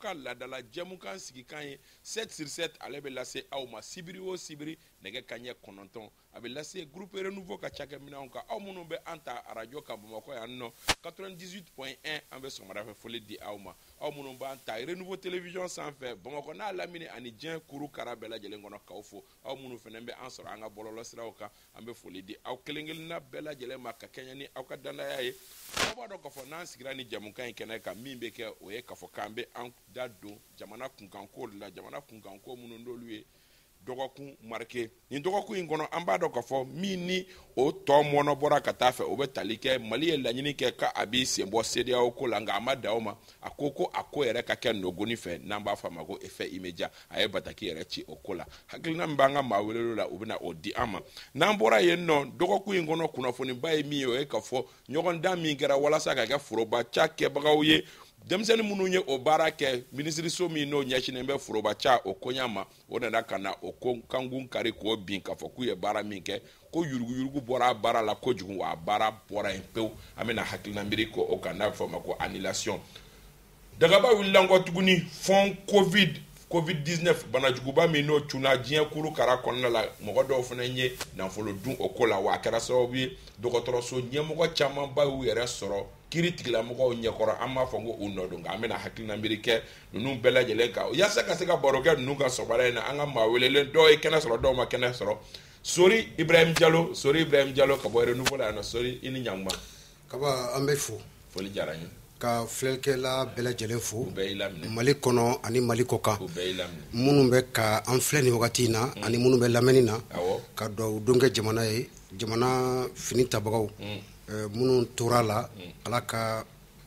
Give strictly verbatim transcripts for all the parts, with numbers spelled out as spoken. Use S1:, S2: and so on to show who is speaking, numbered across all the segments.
S1: ka ladala jɛmukan sigikan ye sept sur sept ale bɛ lase aw ma sibiri o sibiri nɛgɛ kaɲɛ kɔnɔntɔn a bɛ lase groupe renouveau ka cakɛminɛnw kan aw minnu bɛ an ta arajo kan bamakɔ yan nɔ quatre-vingt-dix-huit point un an bɛ sɔgɔmadafɛ foli di aw ma aw minnu b'an ta renouveau télévision sanfɛ bamakɔ n'a lamini ani diɲɛ kuru kara bɛɛ lajɛlen kɔnɔ k'aw fo aw minnu fana bɛ an sɔrɔ an ka bɔlɔlɔ siraw kan an bɛ foli di aw kelen kelenna bɛɛ lajɛlen ma ka kɛɲɛ ni aw ka danaya ye aw b'a dɔn k'a fɔ n'an sigira ni jamukan in kɛnɛ kan min bɛ kɛ o ye k'a fɔ k'an bɛ an da don jamana kunkanko la jamana kunkanko minnu n'olu ye dɔgɔkun marqué nin dɔgɔkun in kɔnɔ an b'a dɔn k'a fɔ min ni o tɔ mɔnɔ bɔra ka taa fɛ o bɛ tali kɛ Mali ye laɲini kɛ k'a b'i sen bɔ C D A O ko la nka a ma da o ma a ko ko a ko yɛrɛ ka kɛ nɔgɔni fɛ n'an b'a fɔ a ma ko effet immédiat a ye bataki yɛrɛ ci o ko la hakilina min b'an ka maa welelu la u bɛna o di an ma n'an bɔra yen nɔ dɔgɔkun in kɔnɔ kunnafoniba ye min ye o ye k'a fɔ ɲɔgɔndan min kɛra walasa ka kɛ forobaca kɛbagaw ye denmisɛnnin minnu ye o baara kɛ minisiriso min n'o ɲɛsinnen bɛ forobaca o koɲa ma o nana ka na o ko kankun kari k'o bin k'a fɔ k'u ye baara min kɛ ko yuruguyurugu bɔra a baara la kojugu wa a baara bɔra yen pewu an bɛna hakilina miiri ko o kan n'a bɛ fɔ o ma ko annulation dagaba wulila nkɔ tuguni fɔn covid covid dix-neuf banajuguba min n'o cunna diɲɛ kuru kara kɔnɔna la mɔgɔ dɔw fana ye nafolo dun o ko la wa a kɛra sababu ye dɔgɔtɔrɔso ɲɛmɔgɔ camanba y'u yɛrɛ sɔrɔ kiri tigilamɔgɔw ɲɛkɔrɔ an b'a fɔ ko u nɔ don nka an bɛna hakilina miiri kɛ ninnu bɛɛ lajɛlen kan yaasa ka se ka baro kɛ ninnu ka sɔgɔmada in na an ka maa welelen dɔw ye kɛnɛ sɔrɔ dɔw ma kɛnɛ sɔrɔ Sori Ibrahim Diallo Sori Ibrahim Diallo ka bɔ renouveau la yan nɔ Sori i ni ɲankuma
S2: kaba an bɛ fo
S1: foli diyara n ye
S2: ka filɛlikɛla bɛɛ lajɛlen fo
S1: u bɛɛ y'i laminɛ
S2: Mali kɔnɔ ani Mali kɔ kan
S1: u bɛɛ y'i laminɛ
S2: minnu bɛ ka an filɛ nin wagati in na ani minnu bɛ lamɛnni na
S1: awɔ
S2: ka dugawu don kɛ jamana ye jamana fini tabagaw minnu tora la ala ka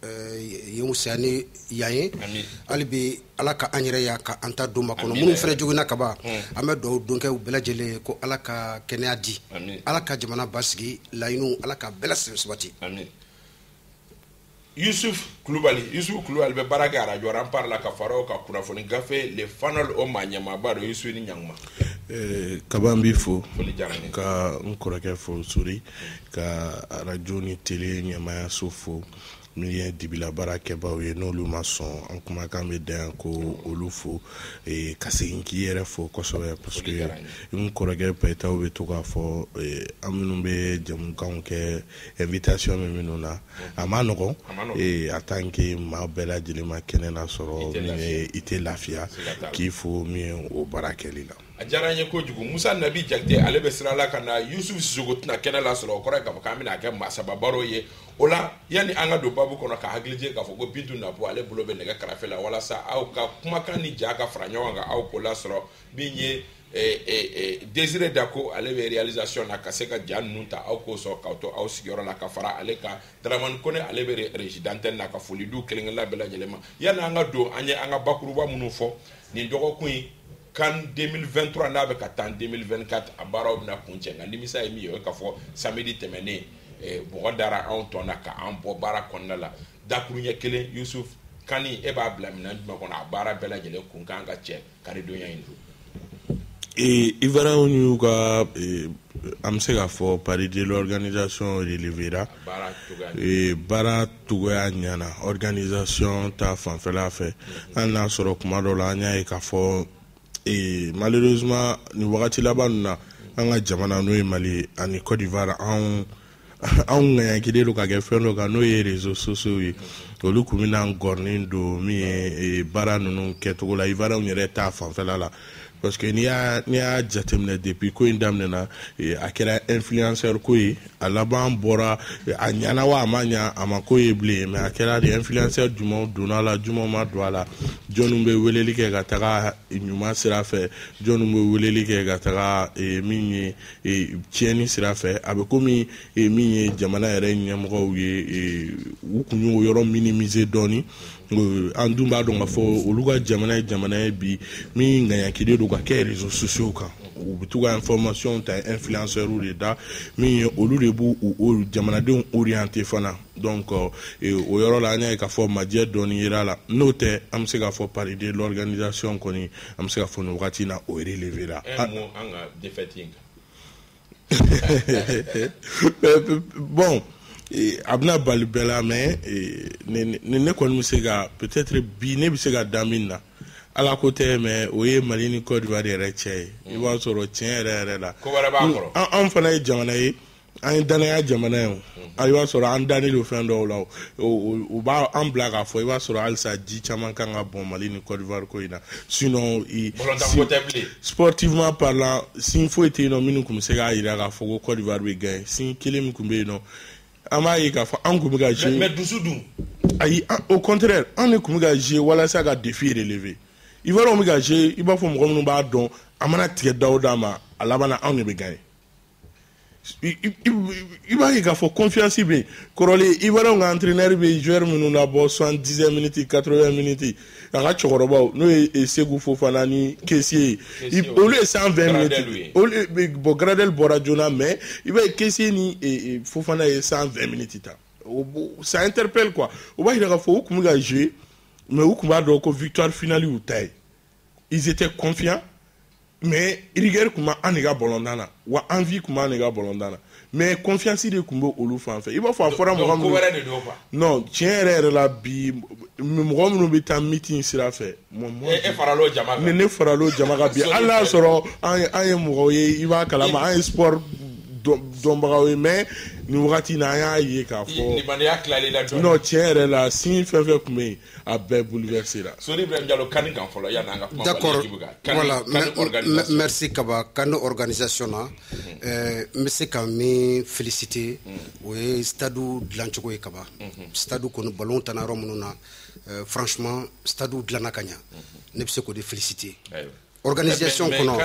S2: yen saya ni yan ye hali bi ala ka an yɛrɛ ya ka an ta don ma kɔnɔ minnu fana joginna kaba an bɛ dugawu don kɛ u bɛɛ lajɛlen ye ko ala ka kɛnɛya di ala ka jamana basigi laɲiniw ala ka bɛɛ lasabati
S1: Yusuf Kulubali Yusuf Kulubali bɛ baara kɛ arajo an parle la ka fara o ka kunnafoni gafe le fanal o maa ɲɛmaaba dɔ Yusuf ni ɲankuma
S3: kaba n b'i fo
S1: foli diyara n ye
S3: ka n kɔrɔkɛ fo Sori ka arajo ni tele ɲɛmaayaso fo min ye dibila baarakɛbaw ye n'olu ma sɔn an kumakan bɛ da yan ko olu fo ka segin k'i yɛrɛ fo kosɛbɛ parce que n kɔrɔkɛ pɛtaw bɛ to k'a fɔ an minnu bɛ jamukanw kɛ invitation min minnu na a ma nɔgɔn en tant que maa bɛɛ lajɛlen ma kɛnɛ na sɔrɔ min ye i tɛ lafiya k'i fo min ye o baara kɛli la
S1: a diyara n ye kojugu Musa Nabi Jakite ale bɛ sira la ka na Yusuf Sisogo tɛna kɛnɛ la sɔrɔ o kɔrɔ ye k'a fɔ k'an bɛna kɛ maasaba baro ye o la yanni an ka don babu kɔnɔ ka hakilije k'a fɔ ko Bintu Napo ale bolo bɛ nɛgɛ karafe la walasa aw ka kumakan ni ja ka fara ɲɔgɔn kan aw ko lasɔrɔ min ye Désiré Dako ale bɛ réalisation na ka se ka ja ninnu ta aw k'o sɔrɔ k'aw to aw sigiyɔrɔ la ka fara ale kan Dramane Kone ale bɛ régie d'antenne na ka foli du kelen kelenna bɛɛ lajɛlen ma yanni an ka don an ye an ka bakuruba minnu fɔ nin dɔgɔkun in CAN deux mille vingt-trois n'a bɛ ka taa deux mille vingt-quatre a baaraw bɛna kun cɛ nka nimisa ye min ye o ye k'a fɔ samedi tɛmɛnen bɔgɔ dara anw tɔ na ka an bɔ baara kɔnɔna la dakuru ɲɛ kelen Yusuf Kani e b'a bila minɛn jumɛn kɔnɔ a baara bɛɛ lajɛlen kun kan ka cɛ karidonya in don
S3: Ivoiriens y'u ka an bɛ se k'a fɔ Paris de l'organisation relevera baara cogoya ɲana organisation ta fanfɛla fɛ hali n'a sɔrɔ kuma dɔw la an y'a ye k'a fɔ malheureusement nin wagati laban ninnu na an ka jamana n'o ye Mali ani Côte d'Ivoire anw anw ŋaɲakilen don ka kɛ fɛn dɔ kan n'o ye réseaux sociaux ye olu kun bɛna gɔrɔnin don min ye baara ninnu kɛcogo la Ivoiriens yɛrɛ ta fanfɛla la parce que n'i y'a n'i y'a jateminɛ depuis ko in daminɛna a kɛra influenceur ko ye a laban bɔra a ɲana wa a ma ɲa a ma ko ye bilen mais a kɛra de influenceur jumɛnw donna la jumɛnw ma don a la jɔnniw bɛ weleli kɛ ka taga ɲuman sira fɛ jɔnniw bɛ weleli kɛ ka taga min ye tiɲɛni sira fɛ a bɛ komi min ye jamana yɛrɛ ɲɛmɔgɔw ye u kun y'o yɔrɔ minimiser dɔɔni an dun b'a dɔn k'a fɔ olu ka jamana ye jamana ye bi min ŋaɲakilen don ka kɛ réseaux sociaux kan u bɛ to ka information ta influenceurs de da min ye olu de b'u u jamanadenw orienter fana donc o yɔrɔ la an y'a ye k'a fɔ majɛ dɔɔni yera la n'o tɛ an bɛ se k'a fɔ Paris de l'organisation kɔni an bɛ se k'a fɔ nin wagati in na o relevera
S1: un mot an ka défaite in
S3: bon a bɛna bali bɛɛ la mais ne ne kɔni bɛ se ka peut-être bi ne bɛ se ka da min na ala ko tɛ mais o ye Mali ni Côte d'Ivoire yɛrɛ cɛ ye i b'a sɔrɔ tiɲɛ yɛrɛ yɛrɛ la
S1: ko wɛrɛ b'a kɔrɔ
S3: an fana ye jamana ye an ye danaya jamana ye i b'a sɔrɔ an dannen don fɛn dɔw la o b'a an bila k'a fɔ i b'a sɔrɔ halisa ji caman kan ka bɔn Mali ni Côte d'Ivoire ko in na sinon sportivement parlant sin foyi tɛ yen nɔ minnu tun bɛ se k'a jira k'a fɔ ko Côte d'Ivoire bɛ gagner sin kelen min tun bɛ yen nɔ an b'a ye k'a fɔ an tun bɛ ka jouer
S1: mais dusu dun
S3: ayi au contraire an de tun bɛ ka jouer walasa ka défi relever Ivoiriens bɛ ka jouer i b'a fɔ mɔgɔ minnu b'a dɔn a mana tigɛ da o da ma a laban na anw de bɛ gagner i b'a ye k'a fɔ confiance bɛ yen kɔrɔlen Ivoiriens ka entraîneur bɛ joueur minnu labɔ soixante-dix minutes quatre-vingts minutes a ka cɛkɔrɔbaw n'o ye Segu Fofana ni Kessié ye olu ye cent vingt minutes olu bon Gradel bɔra joona mais i b'a ye Kessié ni Fofana ye cent vingt minutes ta ça interpelle quoi o b'a jira k'a fɔ u tun bɛ ka jouer mais u tun b'a dɔn ko victoire finale y'u ta ye ils étaient confiants mais rigueur tun bɛ an de ka ballontan na wa envie tun b'an de ka ballontan na mais confiance de tun bɛ olu fan fɛ i b'a fɔ a fɔra mɔgɔ minnu non tiɲɛ yɛrɛ yɛrɛ la bi mɔgɔ minnu bɛ taa meeting sira fɛ
S1: e faralo jama kan
S3: ne ne faralo jama kan bi hali n'a sɔrɔ an ye mɔgɔw ye i b'a kalama an ye sport dɔnbagaw ye mais nin wagati na an y'a ye k'a fɔ
S1: limaniya tilali la dɔɔnin
S3: non tiɲɛ yɛrɛ la sin fɛn fɛn tun bɛ yen a bɛɛ bouleversé la
S1: Sori Ibrahim Diallo kani kan fɔlɔ yanni an ka kuma
S2: d'accord voilà merci Kaba kani organisation na n bɛ se ka min féliciter o ye stade dilancogo ye Kaba stade kɔni ballon tanna yɔrɔ minnu na franchement stade dilanna ka ɲa ne bɛ se k'o de féliciter organisation kɔnɔ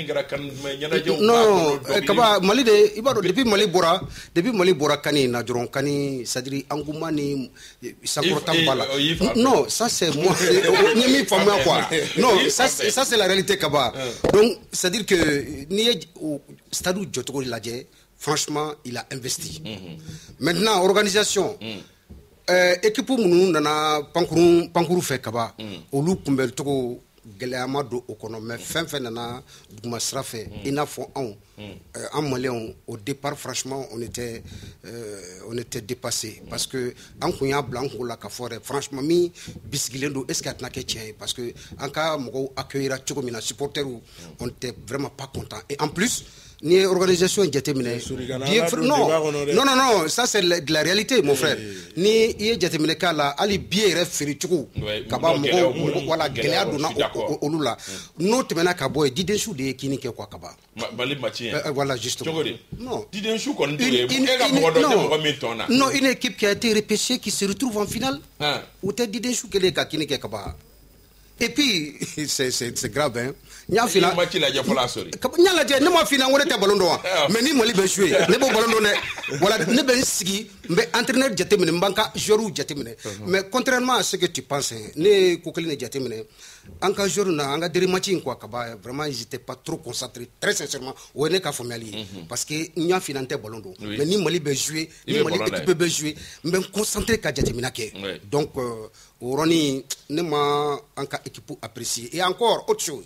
S2: non Kaba Mali de i b'a dɔn depuis Mali bɔra depuis Mali bɔra kani in na dɔrɔn kani c'est-à-dire engouement ni sankɔrɔta b'a la non ça c'est moi n ye min faamuya quoi non ça ça c'est la réalité Kaba donc c'est-à-dire que n'i ye stade jɔcogo lajɛ franchement il a investi maintenant organisation équipe minnu nana pankuru pankuru fɛ Kaba olu kunbɛn cogo gɛlɛya ma don o kɔnɔ mais fɛn fɛn nana duguma sira fɛ i n'a fɔ anw an Maliens au départ franchement on était on était dépassé parce que an kun y'a bila an kun la ka fɔ yɛrɛ franchement min bisigilen don est ce que a tɛna kɛ tiɲɛ ye parce que an ka mɔgɔw accueillir cogo min na supporters on était vraiment pas content et en plus ni ye organisation jateminɛ non non non non ça c'est de la réalité mon frère ni i ye jateminɛ k'a la hali billet yɛrɛ feere cogo ka ban mɔgɔw wala gɛlɛya donna olu la n'o tɛmɛna ka bɔ yen Didensu de ye kini kɛ quoi Kaba
S1: Mali match
S2: voilà justement
S1: non Didensu kɔni t'o ye e ka mɔgɔ dɔ tɛ mɔgɔ min tɔn na
S2: non une équipe qui a été repêchée qui se retrouve en finale o tɛ Didensu kelen ka kini kɛ Kaba et puis c'est c'est c'est grave hein nya fina
S1: match la jɛ fɔlɔ Sori
S2: nya lajɛ ne ma fina n ko ne tɛ ballon dɔn wa mais ni Mali bɛ jouer ne b'o ballon dɔn dɛ voilà ne bɛ n sigi n bɛ entraîneur jateminɛ n b'an ka joueurs jateminɛ mais contrairement à ce que tu penses ne ye ko kelen de jateminɛ an ka joueurs na an ka dernier match in quoi Kaba vraiment ils étaient pas trop concentrés très sincèrement o ye ne ka faamuyali ye parce que nya fina n tɛ ballon dɔn mais ni Mali bɛ jouer ni Mali équipe bɛ jouer n bɛ n concentrer ka jateminɛ kɛ donc o yɔrɔnin ne ma an ka équipe apprécier et encore autre chose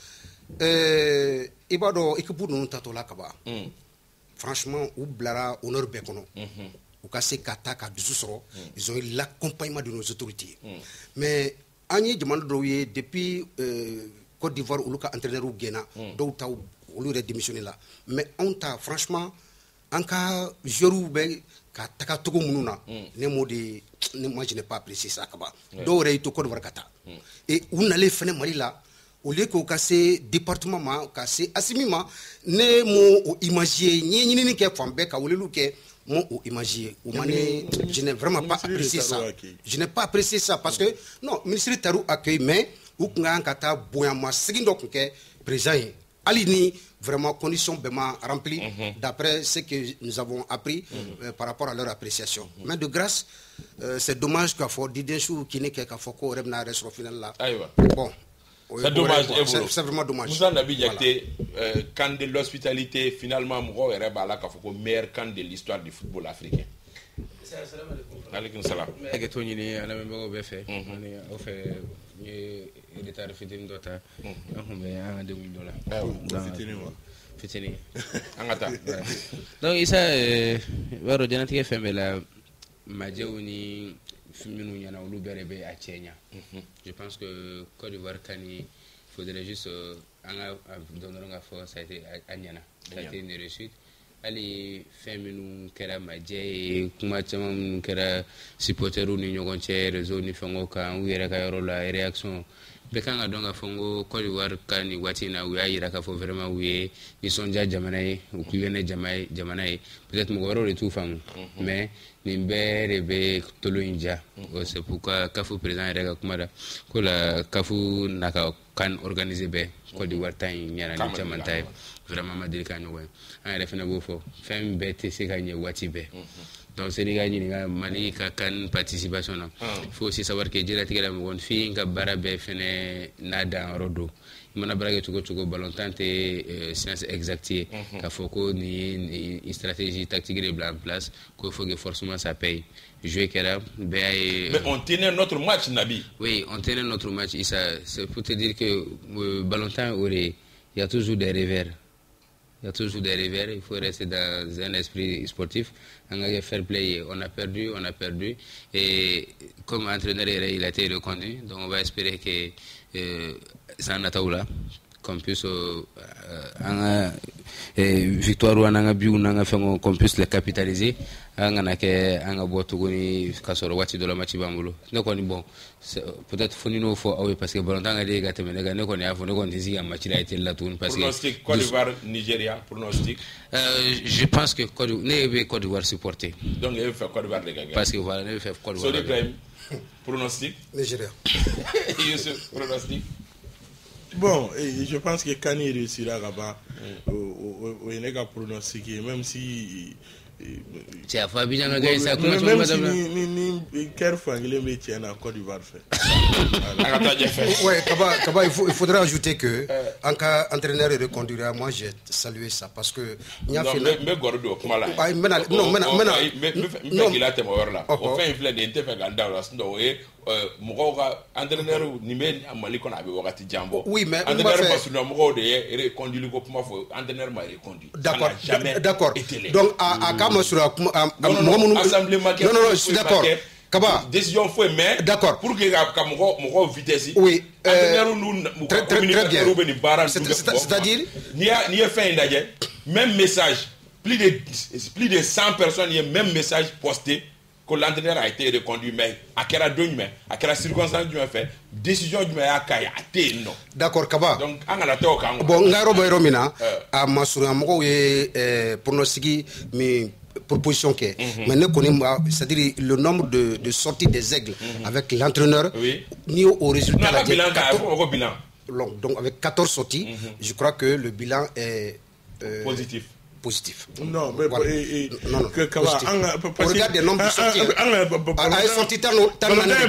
S2: i b'a dɔn équipe ninnu tatɔ la Kaba franchement u bilara honneur bɛɛ kɔnɔ u ka se ka taa ka dusu sɔrɔ ils ont eu l'accompagnement de nos autorités mais an ye jamana dɔw ye depuis Côte d'Ivoire olu ka entraîneur gɛnna dɔw ta olu yɛrɛ démissionné la mais anw ta franchement an ka joueurs bɛ ka taga cogo minnu na ne m'o de moi je n'ai pas apprécié ça Kaba dɔw yɛrɛ y'i to Côte d'Ivoire ka taa et u nalen fɛnɛ Mali la au lieu k'o ka se département ma ka se Assimi ma ne m'o image ye n ye ɲinini kɛ fan bɛɛ ka weleliw kɛ m'o image ye o ma ne je n'ai vraiment pas apprécié ça je n'ai pas apprécié ça parce que non ministre taru accueil mais u tun ka kan ka taa bonyama segin dɔ tun kɛ président ye hali ni vraiment condition bɛɛ ma rempli d'après ce que nous avons appris euh, par rapport à leur appréciation mais de grâce euh, c'est dommage k'a fɔ Didensu kini kɛ k'a fɔ ko yɛrɛ bɛna yɛrɛ sɔrɔ finale la bon
S1: c'est dommage
S2: c'est vraiment dommage
S1: Moussa Nabi Diakité camp de l'hospitalité finalement mɔgɔw yɛrɛ b'a la k'a fɔ ko meilleur camp de l'histoire du football africain aleykum salam
S4: hakɛto ɲini an lamɛnbagaw bɛɛ fɛ ani aw fɛ n ye retard fitinin dɔ ta an kun bɛ an ka degun dɔ la fitini
S1: angata
S4: donc isa waro janati fm la majeu ni minu nyana ulu berebe a Kenya. Je pense que Côte d'Ivoire kani faudrait juste anga donner nga fo ça a été a nyana ça a été une réussite ali feminu kera maje kuma chama minu kera supporteru ni nyogon che réseau ni fango kan wira ka yoro la réaction bekanga donga fongo Côte d'Ivoire kani watina wi ayira ka fo vraiment wi ni sonja jamanae ou kuwene jamae jamanae peut-être mo goro tout fam mais ni mbere be tolo inja c'est pourquoi kafu président rega kumada ko la kafu naka kan organiser be Côte d'Ivoire tan nyana ni chamantai vraiment madiri kan nyoy an refena bo fo fem be te se gagner wati be donc c'est les gars mali ka kan participation il faut aussi savoir que jira tigala mo won fi nga barabe fene nada rodo mana brage tuko tuko ballon tante science exacte ka foko ni stratégie tactique de en place qu'il faut que forcément ça paye jouer kera mais
S1: on tenait notre match Nabi.
S4: Oui, on tenait notre match et ça c'est pour te dire que euh, ballon temps il y a toujours des revers. Il y a toujours des revers, il faut rester dans un esprit sportif. On a fair play, on a perdu, on a perdu. Et comme entraîneur, il a été reconduit. Donc on va espérer que euh, ça en a là, qu'on puisse euh, euh, victoire ou anga biu nanga fengo qu'on puisse le capitaliser anga nake anga botugoni kasoro wati do la match bambulo ne ko ni bon peut-être fonino fo awe parce que bon tanga de gate menega ne ko ni afo ne ko ni ziga match la été la tourne parce que
S1: pronostic Côte d'Ivoire Nigeria pronostic
S4: euh, je pense que Côte d'Ivoire Côte d'Ivoire supporter
S1: donc il fait Côte d'Ivoire les gars
S4: parce que voilà ne fait Côte d'Ivoire
S1: pronostic
S2: Nigeria
S1: Youssef pronostic.
S3: Bon, et je pense que Kani réussira là-bas au Enega pronostiqué, même si.
S4: C'est à Fabien qui a gagné ça.
S3: Même si ni ni Kerfou anglais mais tiens en Côte d'Ivoire fait.
S2: Ouais, Kaba, Kaba, il, faut, il faudrait ajouter que en cas entraîneur reconduira, moi j'ai salué ça parce que il y a fait.
S1: Mais mais Gordo, comment là?
S2: Non, maintenant, maintenant.
S1: Mais mais il a témoin là. On fait une flèche d'interfère ganda là, sinon oui. Mɔgɔw ka entraîneur ni bɛ Mali kɔnɔ a bɛ wagati jan bɔ.
S2: Oui, mais
S1: entraîneur masuna mɔgɔw de ye reconduit ko kuma fɔ entraîneur ma reconduit.
S2: D'accord, d'accord. Donc a a ka masura mɔgɔ minnu.
S1: Assemblée maquette.
S2: Non non non, je suis d'accord. Kaba.
S1: Décision foi mais.
S2: D'accord.
S1: Pour que ka mɔgɔ mɔgɔ vitesse.
S2: Oui.
S1: Entraîneur nu
S2: très très bien.
S1: C'est-à-dire. Ni ya ni ye fɛn in lajɛ même message plus de plus de cent personnes y a même message posté. Que l'entraîneur a été reconduit, mais à quelle heure, à quelle circonstance tu as fait, décision du a été non.
S2: D'accord, Kaba.
S1: Donc, on a la théorie.
S2: Bon, Ngaro Boyromina, à Masura Moko et pronostic, mais proposition qui est. Mais nous connaissons, c'est-à-dire le nombre de, de sorties des aigles avec l'entraîneur,
S1: oui.
S2: Ni au, au résultat.
S1: Non, bilan, quatorze, bilan.
S2: Donc, avec quatorze sorties, mm-hmm. je crois que le bilan est euh,
S1: positif.
S2: Positif.
S3: Non, mais
S2: voilà.
S3: et, et,
S2: non, non,
S3: que
S2: positif. On regarde des nombres de sorties. A sorti tant tant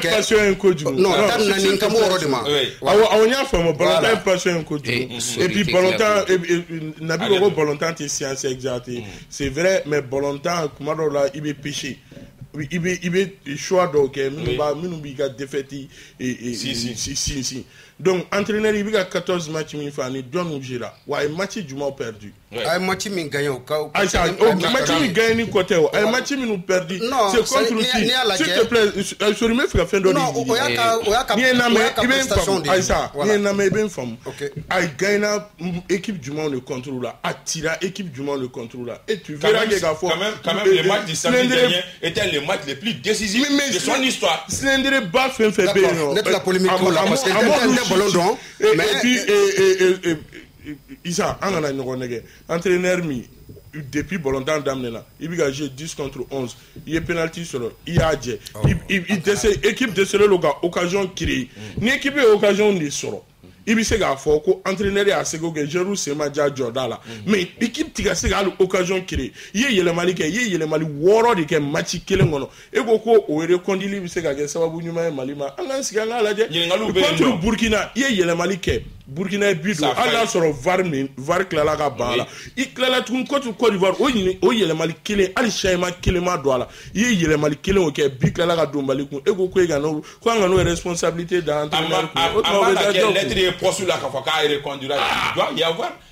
S2: non, tant n'ani kamo rodema.
S3: On y a fait mon volontaire passion un coup. Et puis volontaire n'a plus le volontaire c'est science exacte. C'est vrai, mais volontaire comment là il est péché. Il est il est choix donc nous va nous biga défaite et et si si si si. Donc entraîneur il a quatorze matchs min fani don ujira. Wa match du mois perdu.
S2: Ay match min gagné au cas.
S3: Ay ça match min gagné ni côté. Ay match min nous perdu. C'est contre qui. S'il te plaît, sur me faire fin de
S2: non, oyaka oyaka.
S3: Ni na me ben fam. Ay ça, ni na me ben fam. Ay gagné équipe du monde le contrôle là. Attira équipe du monde le contrôle là. Et tu verras les gars
S1: quand même quand même le match du samedi dernier était le match le plus décisif de son histoire.
S3: Slender ba fin fait bien.
S2: Net la polémique là parce que ballon
S3: mais et puis et et Isa angana nyoko nege entraîneur mi depuis volontaire d'amener il va jouer dix contre onze il y a penalty sur il y a il il décide équipe de le gars occasion créée ni équipe occasion ni sur il bi se ga fo ko entraîneur ya se go ge jeru se ma ja jordala mais équipe tiga se ga occasion créée ye yele mali ke ye yele mali woro de ke match kele ngono e go ko o re kondili bi se ga ge sababu nyuma mali ma anga siga ngala je contre Burkina ye yele mali ke Burkina bido ala soro var min var klala ga bala i klala tun ko tu Côte d'Ivoire o yini o yele mali kele ali shayma kele ma do ala ye yele mali kele o ke bi klala ga do mali kun e go ko e ga no ko anga no responsabilité d'entraîneur ko
S1: poste là quand il doit y avoir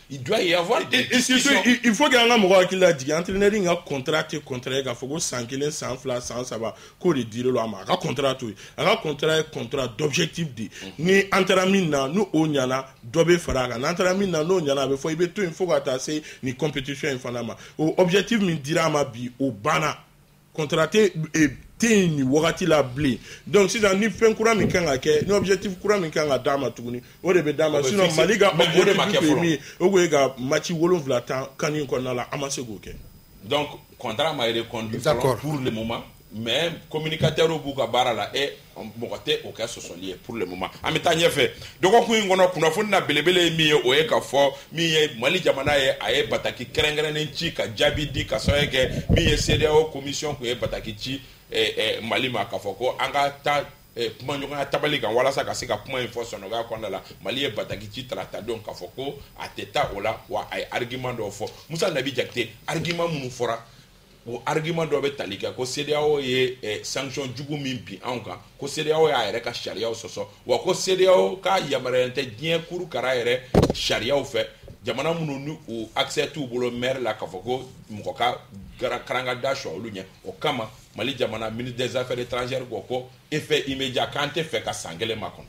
S1: il doit y avoir des
S3: et, discussions. Et il, il faut qu'il y ait un moment qui l'a dit, entraîneur il y a un contrat, il contrat, il faut que cent kilos, cent flas, cent ça va, qu'on le dise là, un contrat tout, un contrat, contrat d'objectif dit, ni entraînement nous on y en a, dobe faraga, entraînement nous on y en a, il faut il faut attacher ni compétition infamement. Objectif me dira ma bi au bana, contraté et tini wakati la blé. Donc si ni fin courant mi kanga ke, ni objectif courant mi kanga dama tuguni, o de be dama sinon maliga objectif mi o go ega match wolon vlatan kanin ko na la amase go ke.
S1: Donc contrat m'a reconduit pour le moment, mais communicateur au buka bara la et mokote au cas lié pour le moment. Amitanye fait. Donc on kuyi ngono kuna fonna belebele mi o e ka fo mi mali jamana ye aye bataki kerengere nchi ka jabidi ka soyeke mi C D A O commission ko e bataki chi eh, eh, mali ma ka foko anga ta eh, kuma nyonga tabali kan wala sa ka sika kuma info sono ga konda la mali e bataki chi trata donc ka foko ateta ola wa ay argument do fo musa nabi jakte argument mu fora o argument do be talika ko C D A O ye eh, sanction jugu min bi anka ko C D A O ya ere ka sharia soso wa ko C D A O ka yamarente dien kuru kara ere sharia o fe jamana munu nu o accès tout bolo maire la ka foko mukoka karanga dasho olunya o kama mali jamana ministre des affaires étrangères goko effet immédiat quand te fait ka sangele makon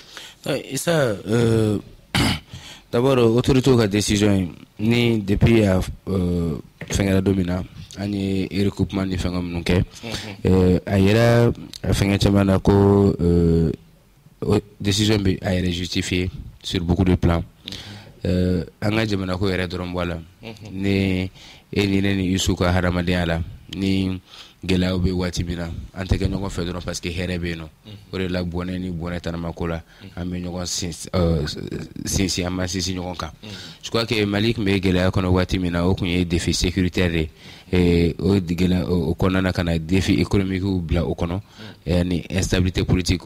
S4: et ça euh d'abord autorité ka décision ni depuis euh fengala domina ani recoupement ni fengam nuke euh ayera fengé chamana ko euh décision bi ayera justifié sur beaucoup de plans euh anga jamana ko yere dorom wala ni eni neni isuka haramadiya la ni gelaw be wati bina ante ke ñoko fe doron parce que herebe no ore la bonne ni bonne tanama ko la amé ñoko sin euh sin si ama si ñoko ka je crois que Malik me gelaw kono wati mina o kunye défi sécuritaire et o digela o konana kana défi économique ou bla o kono yani instabilité politique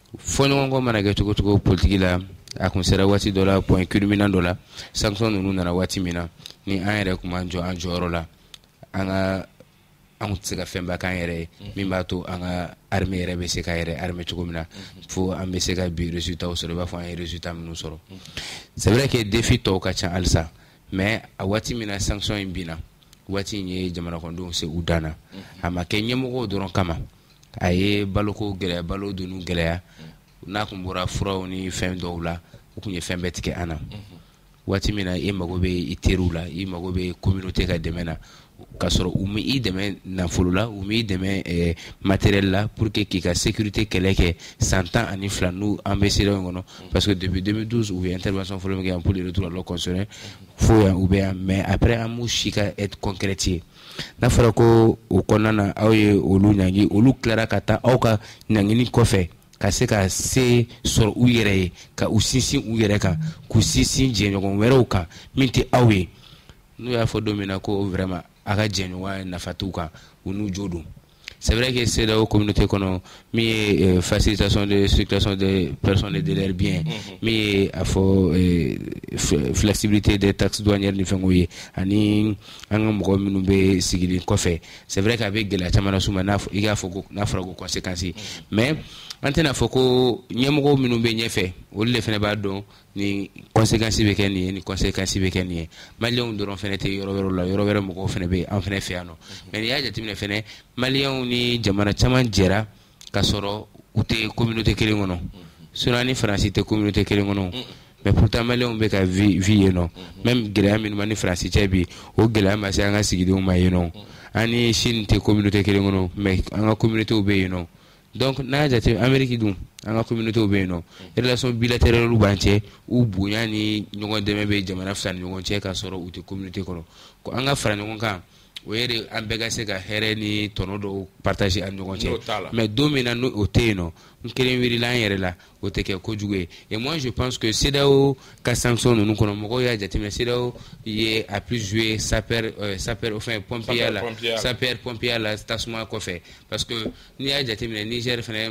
S4: fo ñoko mana ga tuko tuko politique la a considérer wati dola point culminant dola sanction nous na wati mina ni an yɛrɛ kuma jɔ an jɔyɔrɔ la an ka an tɛ se ka fɛn ba kan yɛrɛ min b'a to an ka armée yɛrɛ bɛ se ka yɛrɛ armée cogo min na fo an bɛ se ka bi résultat sɔrɔ i b'a fɔ an ye résultat minnu sɔrɔ c'est vrai que défi tɔw ka ca halisa mais a waati min na sanction in binna waati in ye jamana kɔnɔdenw se u dan na a ma kɛ ɲɛmɔgɔw dɔrɔn kama a ye baloko gɛlɛya balo donu gɛlɛya n'a kun bɔra furaw ni fɛn dɔw la u kun ye fɛn bɛɛ tigɛ an na waati min na i mago bɛ i teriw la i mago bɛ communauté ka dɛmɛ na ka sɔrɔ u mi i dɛmɛ nafolo la u mi i dɛmɛ matériel la pour que k'i ka sécurité kɛlɛ kɛ san tan ani fila n'u an bɛ seerew kɔnɔ parce que depuis deux mille douze u ye intervention fɔlɔ min kɛ yan pour le retour à l'ordre constitutionnel fo yan u bɛ yan mais après an m'u si ka être concrétisé n'a fɔra ko o kɔnɔna na aw ye olu ɲangi olu tilara ka taa aw ka ɲangini kɔfɛ ka se ka se sɔrɔ u yɛrɛ ye ka u sinsin u yɛrɛ kan k'u sinsin jɛɲɔgɔn wɛrɛw kan min tɛ aw ye n'u y'a fɔ don min na ko vraiment a ka jɛɲɔgɔn nafa t'u kan u n'u jo don c'est vrai que c'est la communauté kɔnɔ min ye facilitation de circulation des personnes et de leurs biens min ye a fɔ flexibilité des taxes douanières ni fɛnw ye ani an ka mɔgɔ minnu bɛ sigilen kɔfɛ c'est vrai que a bɛ gɛlɛya caman las'u ma n'a i k'a fɔ ko n'a fɔra ko conséquences mais an tɛna fɔ ko ɲɛmɔgɔ minnu bɛ ɲɛfɛ olu de fana b'a dɔn ni conséquences bɛ kɛ nin ye ni conséquences bɛ kɛ nin ye maliyɛnw dɔrɔn fana tɛ yɔrɔ wɛrɛw la yɔrɔ wɛrɛ mɔgɔw fana bɛ an fana fɛ yan nɔ mais n'i y'a jateminɛ fana maliyɛnw ni jamana caman jɛra ka sɔrɔ u tɛ communauté kelen kɔnɔ sinon ni faransi tɛ communauté kelen kɔnɔ mais pourtant maliyɛnw bɛ ka vie vie yen nɔ même gɛlɛya minnu b'an ni faransi cɛ bi o gɛlɛya ma se an ka sigidenw ma yen nɔ an ni Chine tɛ communauté kelen kɔnɔ mais an ka communautéw bɛ yen nɔ donc n'a jate Amérique dun an ka communauté bɛ yen nɔ relation bilatérale b'an cɛ u bonya ni ɲɔgɔn dɛmɛ bɛ jamana fila ni ɲɔgɔn cɛ ka sɔrɔ u tɛ communauté kɔnɔ ko an ka fara ɲɔgɔn kan o ye de an bɛɛ ka se ka hɛrɛ ni tɔnɔ dɔw partager an ɲɔgɔn cɛ mais don min na n'o o tɛ yen nɔ n kelen wirila an yɛrɛ la o tɛ kɛ kojugu ye et moi je pense que C E D E A O ka sanction ninnu kɔnɔ mɔgɔw y'a jateminɛ C E D E A O ye a plus joué sapeur sapeur enfin pompier la sapeur pompier la tasuma kɔfɛ parce que n'i y'a jateminɛ Niger fana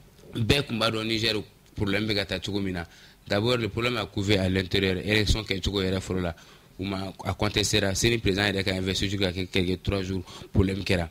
S4: bɛɛ tun b'a dɔn Niger problème bɛ ka taa cogo min na d'abord le problème a couvé à l'intérieur élection kɛcogo yɛrɛ fɔlɔ la u ma a contestera seni président yɛrɛ ka investiture ka kɛ quelques trois jours problème kɛra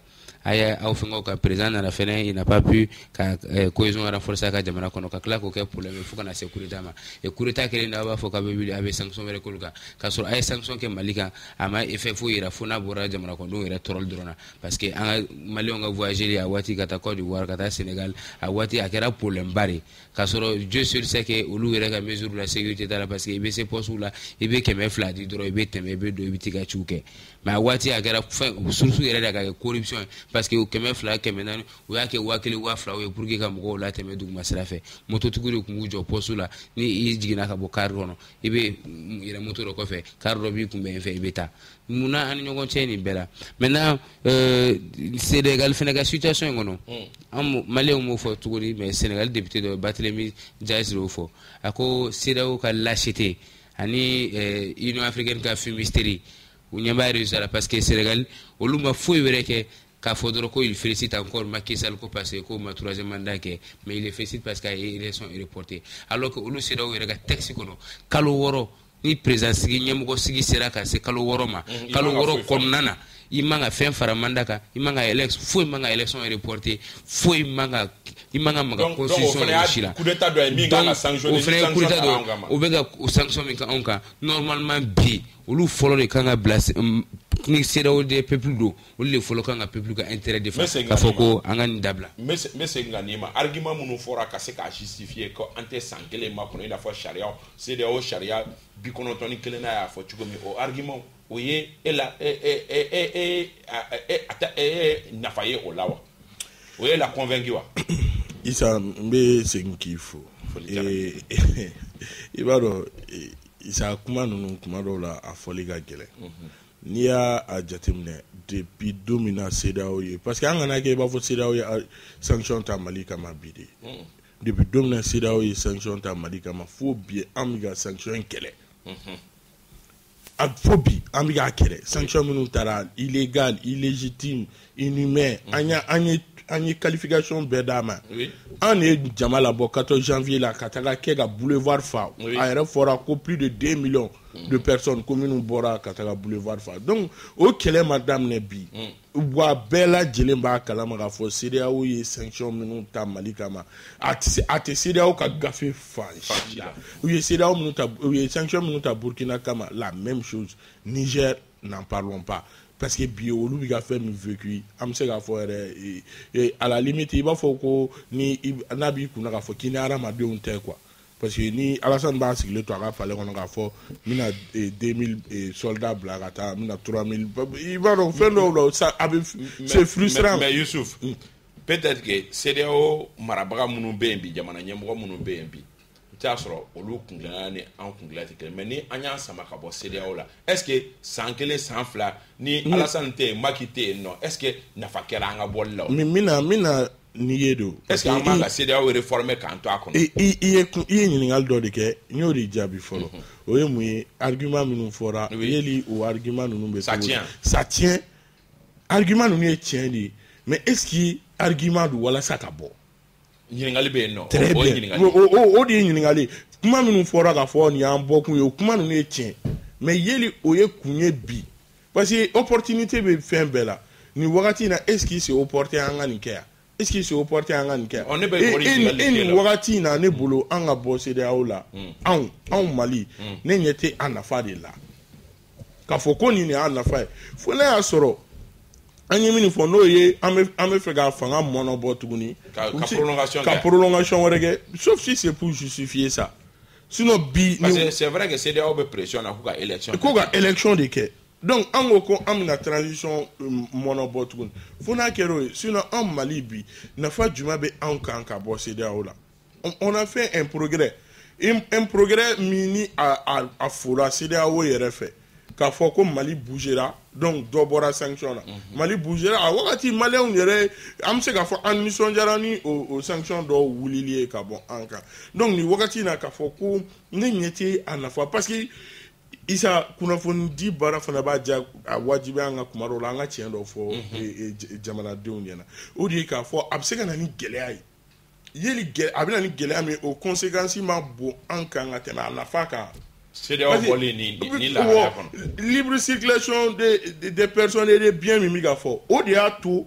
S4: aya aw fengo ka président na fene il n'a pas pu ka cohésion renforcer ka jamana kono ka kla ko ke problème fu kana sécurité ma e kurita kele nda ba fo ka be wili abe sanction mere kolka ka so ay sanction ke malika ama effet fu ira fu na bora jamana ko do ira torol drona parce que an mali on ga voyager a wati kata Côte d'Ivoire kata Sénégal a wati akera problème bari ka so Dieu seul sait que olu ira ka mesure la sécurité dala parce que ibe se poste là ibe keme fladi dro ibe teme be do bitika chuke ma wati akera surtout ira ka corruption parce que keme fla keme nan o yake wakili wa fla o pour que ka mo la teme dug masra fe moto tuguri ku jo poste là ni i jigina ka bo car kono ibe ira moto ro ko fe car ro bi ku be fe ibe ta muna an ñogon ceni bela maintenant euh Sénégal Sénégal situation ngono am malé mo fo tuguri mais Sénégal député de Barthélemy Dias ro fo ako siraw ka lâcheté ani Union africaine ka fumisterie ou ñamba réussir parce que Sénégal oluma fo wéré que ka fodoro ko il félicite encore Macky Sall ko parce que ma troisième mandat que mais il les félicite parce que les élections est reportées alors que olu siraw wéré ka texte kono kalo woro ni président sigi ñemugo sigi sera ka se kalo woro ma kalo woro konnana imanga fen fara mandaka imanga election fo imanga élection reportée fo imanga imanga maga constitution de chila
S1: coup d'état doit minga la sanction
S4: o frère coup d'état o bega o sanction minka onka normalement bi olu folo de kanga blase ni sera o de peuple do olu le folo kanga peuple ka intérêt de fa ka foko anga ni dabla
S1: mais mais c'est nganima argument munu fora ka se ka justifier ko ante sankele ma kono ila fo sharia c'est de o sharia bi kono toni kelena ya fo chugomi o argument oye ela e e e e e ata e nafaye olawa oye la convaincu wa
S3: isa mbe senkifo e ibaro isa kuma nunu kuma do la afoli ga gele ni ya ajatimne depuis domina CEDEAO parce que angana ke ba fo CEDEAO sanction ta Mali kama bidi depuis domina CEDEAO sanction ta Mali kama fo bien amiga sanction kele a phobie amiga kele sanction minu tara illégal illégitime inhumain anya anya anya qualification bedama en est jamala bo quatorze janvier la kataka kega boulevard fa a era fora ko plus de deux millions de personnes commune bora kataka boulevard fa donc o kele madame nebi wa bela jelemba kalama ga fo CEDEAO ye sanction minu ta Mali kama ati ati CEDEAO ka gafe fanchila ou ye CEDEAO minu ta ye sanction minu ta Burkina kama la même chose Niger n'en parlons pas parce que bio lu biga fait mi vécu am se ga fo et à la limite il va faut ko ni nabi kuna ga fo kini ara ma de on te quoi parce que ni Alassane Ba sigile to ga fallait on ga fo mina deux mille soldats blagata mina trois mille il va donc faire là ça c'est frustrant
S1: mais Youssouf peut-être que CEDEAO marabaga munu bembi jamana nyembo munu bembi tiasro olu kungla ni an kungla te mais ni anya sama ka bo CEDEAO la est-ce que sans kele sans fla ni Alassane te makite non est-ce que na fakera anga bolla
S3: mi mina mina ni yedo
S1: est-ce que amba la CEDEAO réformer kan to akon
S3: i i i ni ngal do de ke nyori jabi folo o ye mu argument minu fora yeli o argument nunu be
S1: ça tient
S3: ça tient argument nunu e tient di mais est-ce que argument du wala ça ka bo
S1: ñingali be no
S3: très bien o o o di ñingali kuma minu fora ka fo ni an bokun yo kuma nunu e tient mais yeli o ye kunye bi parce que opportunité be fin bela ni wakati na est-ce que c'est opportunité anga ni kea est-ce que c'est opportunité anga ni kea
S1: on est be kori
S3: ni wakati na ne bolo anga bosser de aula an an Mali ne nyete anafa de la ka fo ko ni ni anafa fo na asoro anyi mini fo no ye ame ame fe ga fanga mono botuguni
S1: ka prolongation
S3: ka prolongation wéré sauf si c'est pour justifier ça sinon bi
S1: c'est vrai que CEDEAO be pression na ko ga élection
S3: ko ga élection de ke donc en ko am na transition mono botuguni fo na kero sinon en Mali bi na fa juma be en kan ka bo CEDEAO là on a fait un progrès un, un progrès mini à à à fola CEDEAO yere fait ka fo ko Mali bougera donc dobora sanction là Mali bougera a wakati Mali on yere am se ka fo admission jarani au sanction do wulilier ka bon anka donc ni wakati na ka fo ko ne nyeti anafa parce que isa kuna fo ndi bara fana ba ja wajibi anga kumaro la anga tien do fo jamana de on yana o di ka fo abseka na ni gelai yeli gel abina ni gelai mais aux conséquences ma bo anka nga tena anafa ka
S1: CEDEAO volé ni ni la
S3: libre circulation des des personnes et des biens mimiga fort au dia tout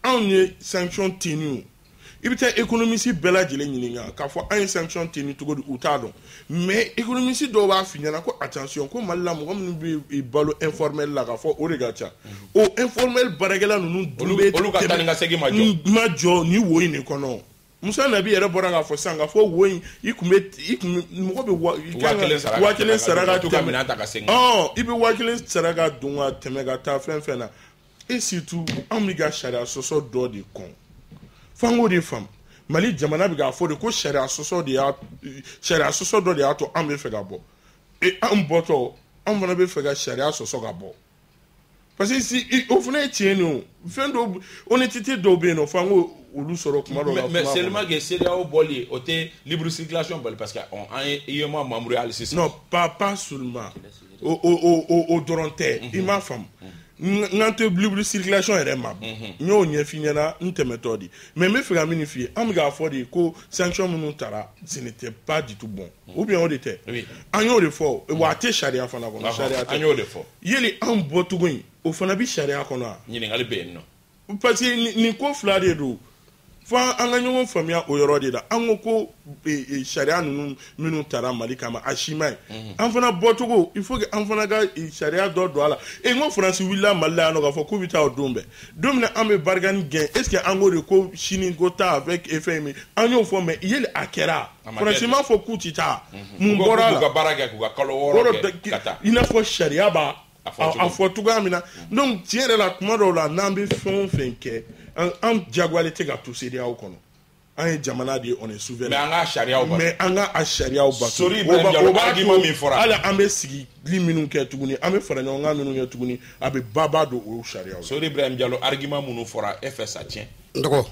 S3: anw ye sanction tenu i bɛ taa économiste bɛɛ lajɛlen ɲininka k'a fɔ an ye sanction tenu cogo di u t'a dɔn mais économiste dɔw b'a f'i ɲɛna ko attention ko Mali la mɔgɔ minnu bɛ balo informel la k'a fɔ o de ka ca o informel baarakɛla ninnu dun bɛ
S1: olu ka taa ni ka segin ma jɔ
S3: ma jɔ ni wo in de kɔnɔ Musa Nabi yɛrɛ bɔra k'a fɔ sisan k'a fɔ wo in i kun bɛ i kun mɔgɔ bɛ wa kelen sara ka tɛmɛ ɔ i bɛ wa kelen sara ka don ka tɛmɛ ka taa fɛn fɛn na et surtout an bɛ ka sariya sɔsɔ dɔ de kɔn f'an k'o de faamu Mali jamana bɛ k'a fɔ de ko sariya sɔsɔ de y'a sariya sɔsɔ dɔ de y'a to an bɛ fɛ ka bɔ et an bɔtɔ an fana bɛ fɛ ka sariya sɔsɔ ka bɔ parce que si o fana ye tiɲɛ de o fɛn dɔw honnêteté dɔw bɛ yen nɔ f'an k'o olu sɔrɔ kuma dɔw la
S1: mais seulement que C E D E A O bɔli o tɛ libre circulation bali parce que an ye I E M A membre ye hali sisan
S3: non pas pas seulement o o o o dɔrɔn tɛ i m'a faamu n'an tɛ libre circulation yɛrɛ ma n y'o ɲɛf'i ɲɛna n tɛmɛtɔ de mais n bɛ fɛ ka min f'i ye an bɛ k'a fɔ de ko sanction minnu taara ce n'était pas du tout bon ou bien o de tɛ an y'o de fɔ wa a tɛ sariya fana kɔnɔ sariya tɛ
S1: an y'o de fɔ
S3: yeli an bɔcogo in o fana bɛ sariya kɔnɔ wa
S1: ɲininkali bɛ yen nɔ
S3: parce que nin ko fila de don fo an ka ɲɔgɔn faamuya o yɔrɔ de la an ko ko sariya ninnu minnu taara Mali kama a si ma ɲi an fana bɔcogo il faut que an fana ka sariya dɔ don a la e n ko Faransi wulila Mali la yan nɔ k'a fɔ k'u bɛ taa o don bɛɛ don min na an bɛ bargani gɛn est ce que an ko de ko sini ko taa avec effet min an y'o fɔ mais yeli a kɛra Faransi m'a fɔ k'u ti taa mun bɔra la
S1: k'u ka baara kɛ k'u ka kalo wɔɔrɔ kɛ ka taa
S3: i n'a fɔ sariya b'a a fɔ cogoya min na donc tiɲɛ yɛrɛ la tuma dɔw la n'an bɛ fɛn o fɛn kɛ an jagoyalen tɛ ka to C E D E A O kɔnɔ an ye jamana de ye on est souverain
S1: mais an ka sariyaw bato
S3: mais an ka a sariyaw bato
S1: Sori Ibrahim Diallo argument min fɔra
S3: hali an bɛ sigili minnu kɛ tuguni an bɛ fara ɲɔgɔn kan minnu kɛ tuguni a bɛ baba don o sariyaw la
S1: Sori Ibrahim Diallo argument minnu fɔra e fɛ sa tiɲɛ
S2: n dɔgɔ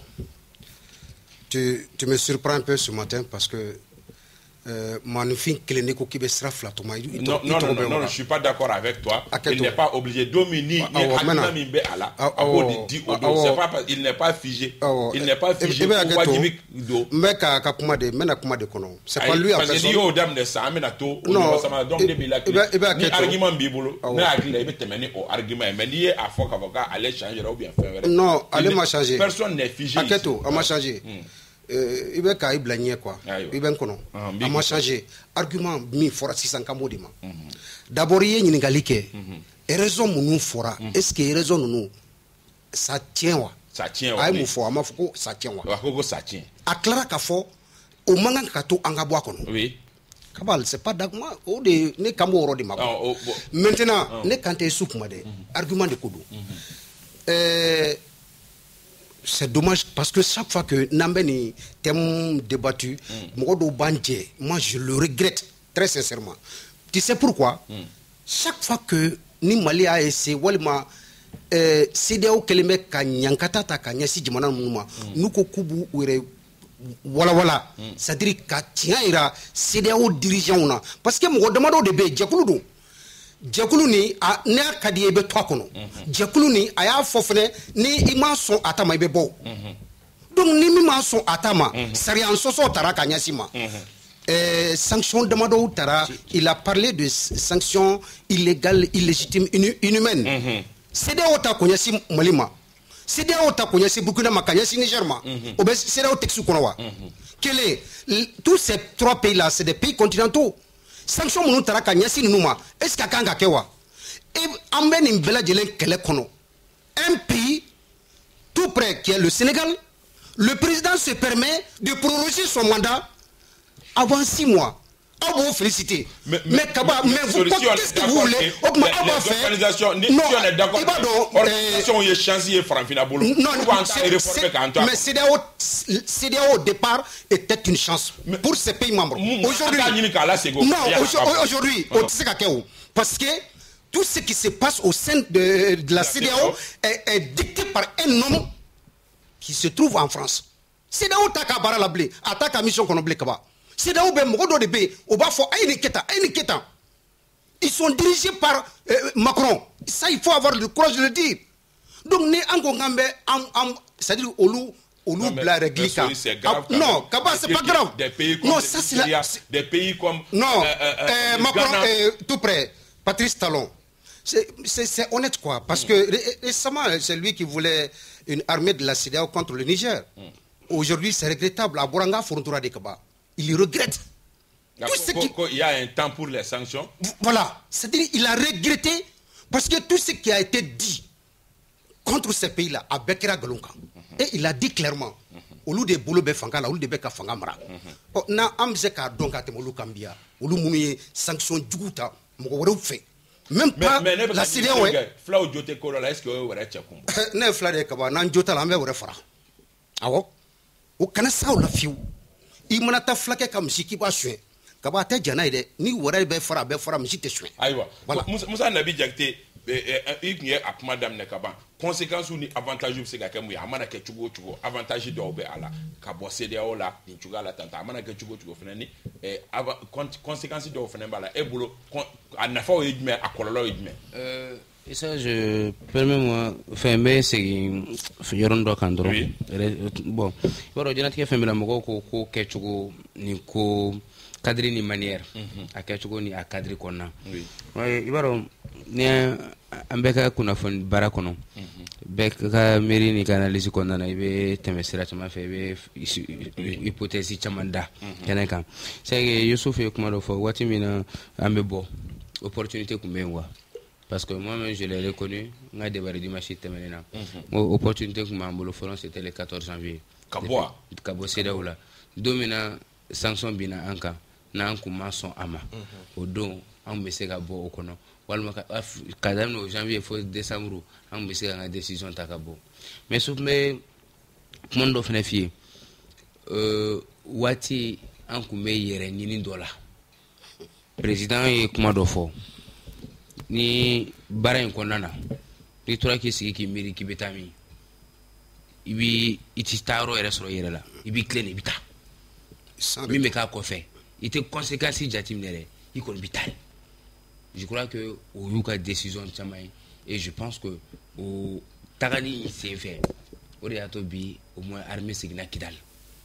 S2: tu tu me surprends un peu ce matin parce que maninfin kelen de ko k'i bɛ sira fila tuma
S1: non non non non je suis pas d'accord avec toi il n'est pas obligé don min ni hakilina min bɛ a la a b'o di o don c'est pas il n'est pas figé il n'est pas figé ko wajibi don
S2: n bɛ ka ka kuma de n bɛna kuma de kɔnɔ c'est pas lui en personne
S1: parce que n'i y'o daminɛ sisan an bɛna to o ɲɔgɔn sama donc ne b'i lakili ni argument b'i bolo ne hakili la i bɛ tɛmɛ ni o argument ye mais n'i ye a fɔ k'a fɔ k'ale changer ou bien fɛn wɛrɛ
S2: non ale ma changer
S1: personne n'est figé
S2: a kɛ to a ma changer i bɛ ka i bila ɲɛ quoi i bɛ n kɔnɔ a ma changer argument min fɔra sisan kan b'o de ma d'abord i ye ɲininkali kɛ raison minnu fɔra est ce que raison ninnu ça tient wa
S1: ça tient wa
S2: a ye mun fɔ a ma fɔ ko ça tient wa
S1: a ko ko ça tient
S2: a tilara k'a fɔ o man kan ka to an ka bɔ a kɔnɔ
S1: oui
S2: kabal c'est pas d'argument o de ne kan b'o yɔrɔ de ma maintenant ne kan tɛ su kuma dɛ argument de ko don ɛɛ c'est dommage parce que chaque fois que Nambeni thème débattu, mm. moi je le regrette très sincèrement. Tu sais pourquoi? Mm. Chaque fois que ni Mali a essayé, walima euh, C E D E A O keleme ka nyankata ta ka nyasi jamana numa, nous ko kubu were wala wala, c'est-à-dire ka tiɲa ira C E D E A O dirigeant na, parce que mo demando de be jakulu do. Jakulu ni a ne ka di ebe to akono jakulu ni a y'a fɔ fɛnɛ ni i ma sɔn a ta ma i bɛ bɔ donc ni min ma sɔn a ta ma sariya sɔsɔ taara ka ɲɛsin ma euh, sanction damadɔw taara il a parlé de sanctions illégales illégitimes inhumaines C E D E A O ta ko ɲɛsin Mali ma C E D E A O ta ko ɲɛsin Burkina ma ka ɲɛsin Niger ma o bɛ C E D E A O texte kɔnɔ wa kelen tous ces trois pays là c'est des pays continentaux sanction minnu taara ka ɲɛsin ninnu ma est ce que a kan ka kɛ wa an bɛ nin bɛɛ lajɛlen kɛlɛ kɔnɔ un pays tout près qui est le Sénégal le président se permet de proroger son mandat avant six mois aw b'o féliciter mais mais kaba mais vous qu'est-ce que vous voulez o tuma aw b'a fɛ
S1: non i b'a dɔn organisation ye chance ye Farafinna bolo
S2: non mais C E D E A O C E D E A O au départ était une chance pour ces pays membres aujourd'hui non aujourd'hui o tɛ se ka kɛ o parce que tout ce qui se passe au sein de, de la C E D E A O est, est dicté par un homme qui se trouve en France C E D E A O t'a ka baara la bilen a t'a ka mission kɔnɔ bilen kaba C E D E A O bɛ mɔgɔ dɔ de bɛ yen o b'a fɔ a ye nin kɛ tan a ye nin kɛ tan ils sont dirigés par euh, Macron ça il faut avoir le courage de le dire donc ni an ko k'an bɛ an c'est-à-dire olu olu bila règle kan non kaba c'est pas grave non ça c'est la
S1: des pays comme
S2: non euh, euh, Macron euh, tout près Patrice Talon c'est honnête quoi. Parce que récemment, c'est lui qui voulait une armée de la C E D E A O contre le Niger. Mm. Aujourd'hui, c'est regrettable. À Boranga, Forontora de Kaba, il regrette.
S1: Tout ce qui... Il y a un temps pour les sanctions.
S2: Voilà. C'est-à-dire qu'il a regretté parce que tout ce qui a été dit contre ces pays-là, à Bekera Galonka, mm-hmm. et il a dit clairement, au lieu de Bolo Befanga, au lieu de Beka Fangamara, na Amzeka Donka Temolu Kambia, au lieu de sanctions Djouta, Mourouf fait. Même pas
S1: mais, mais,
S2: la C D E A O.
S1: Flau Djote Korola, est-ce que vous avez Tchakoum?
S2: Ne Flau de Kaba, Nan Jota Lambe ou Refara. Awo, au Kanasa ou la Fiu, Imanata Flake comme si qui va suer. Kaba te Janaide, ni Wara Befara, Befara, Mjite suer.
S1: Aïwa, voilà. Moussa Nabi Jakte, il y a à Madame Nekaba. Conséquence ou ni avantage c'est que moi amana ke chugo chugo avantage do be ala ka bo C D A O la ni chuga la tanta amana ke chugo chugo fenani eh conséquence do fenani bala e bolo anafa o yidme akololo yidme
S4: euh et ça je permets-moi enfin mais c'est yoron do kandro bon boro dina tike femela mo ko ko ke chugo ni ko cadre ni manière a ke chugo ni a cadre konna oui ibaro ni ambeka kuna fon barakono beka meri ni kanalisi konna na ibe temesira chama fe be hypothèse chamanda keneka c'est Youssouf e kuma do fo wati mina ambebo opportunité kumbenwa parce que moi-même je l'ai reconnu nga débarré du marché temenena opportunité kuma mbolo foron c'était le quatorze janvier
S1: kabwa
S4: kabo sedaula domina sanction bina anka na ankuma son ama odon an be se ka bo okono walma kadam no janvier fo décembre an be se ka décision takabo mais sous mais mondo fene fi euh wati an ku me yere ni dola président e kuma do fo ni bara en konana ni tora ki sigi ki miri ki betami ibi itistaro ere soro yere la ibi clé ni bita mi me ka ko fait il était conséquences jatimnere il kon bital. Je crois que au yuka décision chamay et je pense que au tagani c'est fait ori atobi au moins armée signa kidal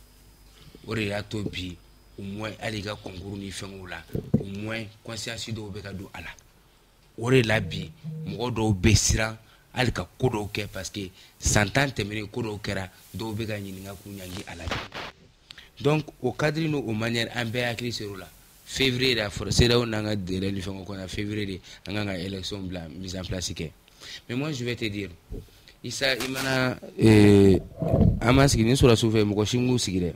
S4: ori atobi au moins aliga concours ni fengola au moins conscience do be ka do ala ori labi mo do besira alika kodo ke parce que santante mene kodo kera do be ga nyinga kunyangi ala. Donc au cadre nous aux manières ambé akli serula février la c'est là on a des réunions qu'on a février on a une élection mise en place. Mais moi je vais te dire isa imana eh amas qui sur la souffre mo shingu sigire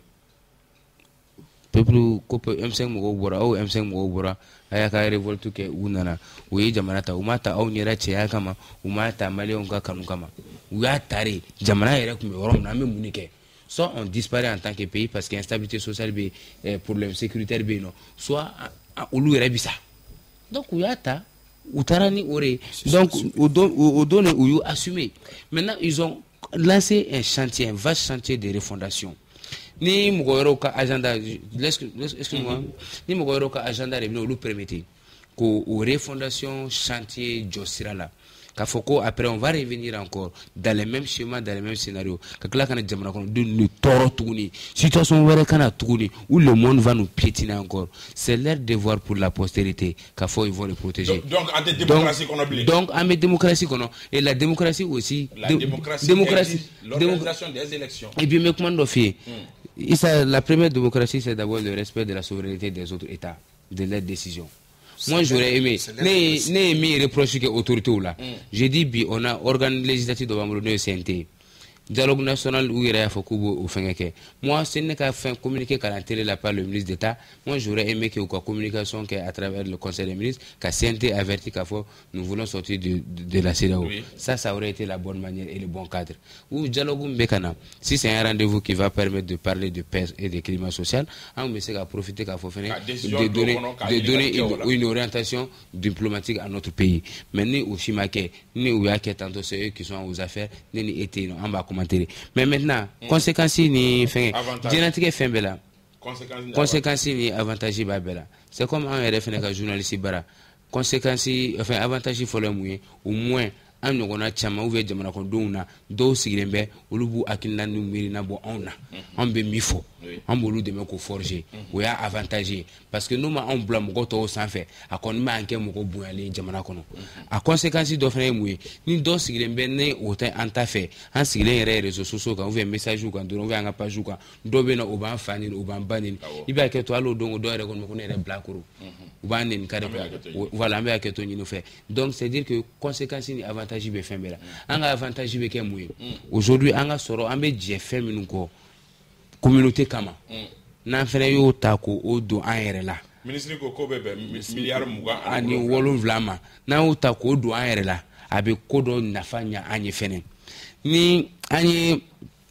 S4: peuple ko M cinq mo bora o M cinq mo bora aya ka révolte ke unana uyi jamana ta umata au nyera che ya kama umata mali on ka kanu kama uya tare jamana yere kuma worom na me munike. Soit on disparaît en tant que pays parce qu'il y a instabilité sociale, eh, problème sécuritaire, non. Soit on lui ça. Donc il y a ta, utarani ore. Donc au donne ou assumé. Maintenant ils ont lancé un chantier, un vaste chantier de refondation. Ni mugoro ka agenda, excuse-moi, ni mugoro ka agenda revenu nous permettait qu'au refondation chantier Jossira là. Kafoko après on va revenir encore dans les mêmes schémas, dans les mêmes scénarios. Kakla kana jamana kono de nous toro tuguni. Situation were kana tuguni où le monde va nous piétiner encore. C'est leur devoir pour la postérité. Kafo ils vont les protéger.
S1: Donc, donc en démocratie qu'on oublie.
S4: Donc en démocratie qu'on et la démocratie aussi.
S1: La de, démocratie.
S4: démocratie
S1: L'organisation des élections.
S4: Et puis mais comment on fait? Hmm. La première démocratie c'est d'abord le respect de la souveraineté des autres États, de leurs décisions. Moi j'aurais aimé ne ne aimé reprocher que autorité là. J'ai dit bi on a organe législatif de Bambono C N T. Dialogue national où il y a Fokubo au Fengeke. Moi, ce n'est qu'à faire communiquer qu'à l'intérêt la part le ministre d'État. Moi, j'aurais aimé qu'il y ait une communication qu'à travers le Conseil des ministres, qu'à C N T averti qu'à fois nous voulons sortir de, de, de la C E D A O. Oui. Ça, ça aurait été la bonne manière et le bon cadre. Ou dialogue Mbekana. Si c'est un rendez-vous qui va permettre de parler de paix et de climat social, on essaie de profiter qu'à de donner, de donner une, une orientation diplomatique à notre pays. Mais ni au Chimake, ni au Yake, tantôt c'est eux qui sont aux affaires, ni ni été en bas. Mais maintenant, mm. conséquences ni fin génétique fin bela. Conséquences ni avantage babela. C'est comme un R F N journaliste bara. Conséquences enfin avantage faut le moyen au moins an ɲɔgɔnna caman ou bien jamana kɔnɔdenw na dɔw sigilen bɛ olu b'u hakilina n'u miirina bɔ anw na an bɛ min fɔ an b'olu dɛmɛ k'o forger o y'a avantage ye parce que n'u ma anw bila mɔgɔ tɔw sanfɛ a kɔni b'an kɛ mɔgɔ bonyalen jamana kɔnɔ a conséquence dɔ fana ye mun ye ni dɔ sigilen bɛ ne o tɛ an ta fɛ an sigilen yɛrɛ réseaux sociaux kan ou bien message kan dɔrɔn ou bien an ka page kan dɔ bɛ na o b'an fa ɲini o b'an ba ɲini i b'a kɛ to hali o don o dɔ yɛrɛ kɔni ko ne yɛrɛ bila koro u b'an nɛni kare voilà an bɛ hakɛ to ɲini fɛ donc c'est dire que conséquence ni avantage bɛ fɛn bɛɛ la an ka avantage bɛ kɛ mun ye aujourd'hui an ka sɔrɔ an bɛ jɛ fɛn minnu kɔ communauté kama n'an fana y'o ta k'o don an yɛrɛ la
S1: ministre ko ko bɛ bɛn miliyari mugan
S4: ani wolonwula ma n'an y'o ta k'o don an yɛrɛ la a bɛ ko dɔ nafa ɲa an ye fɛnɛ ni an ye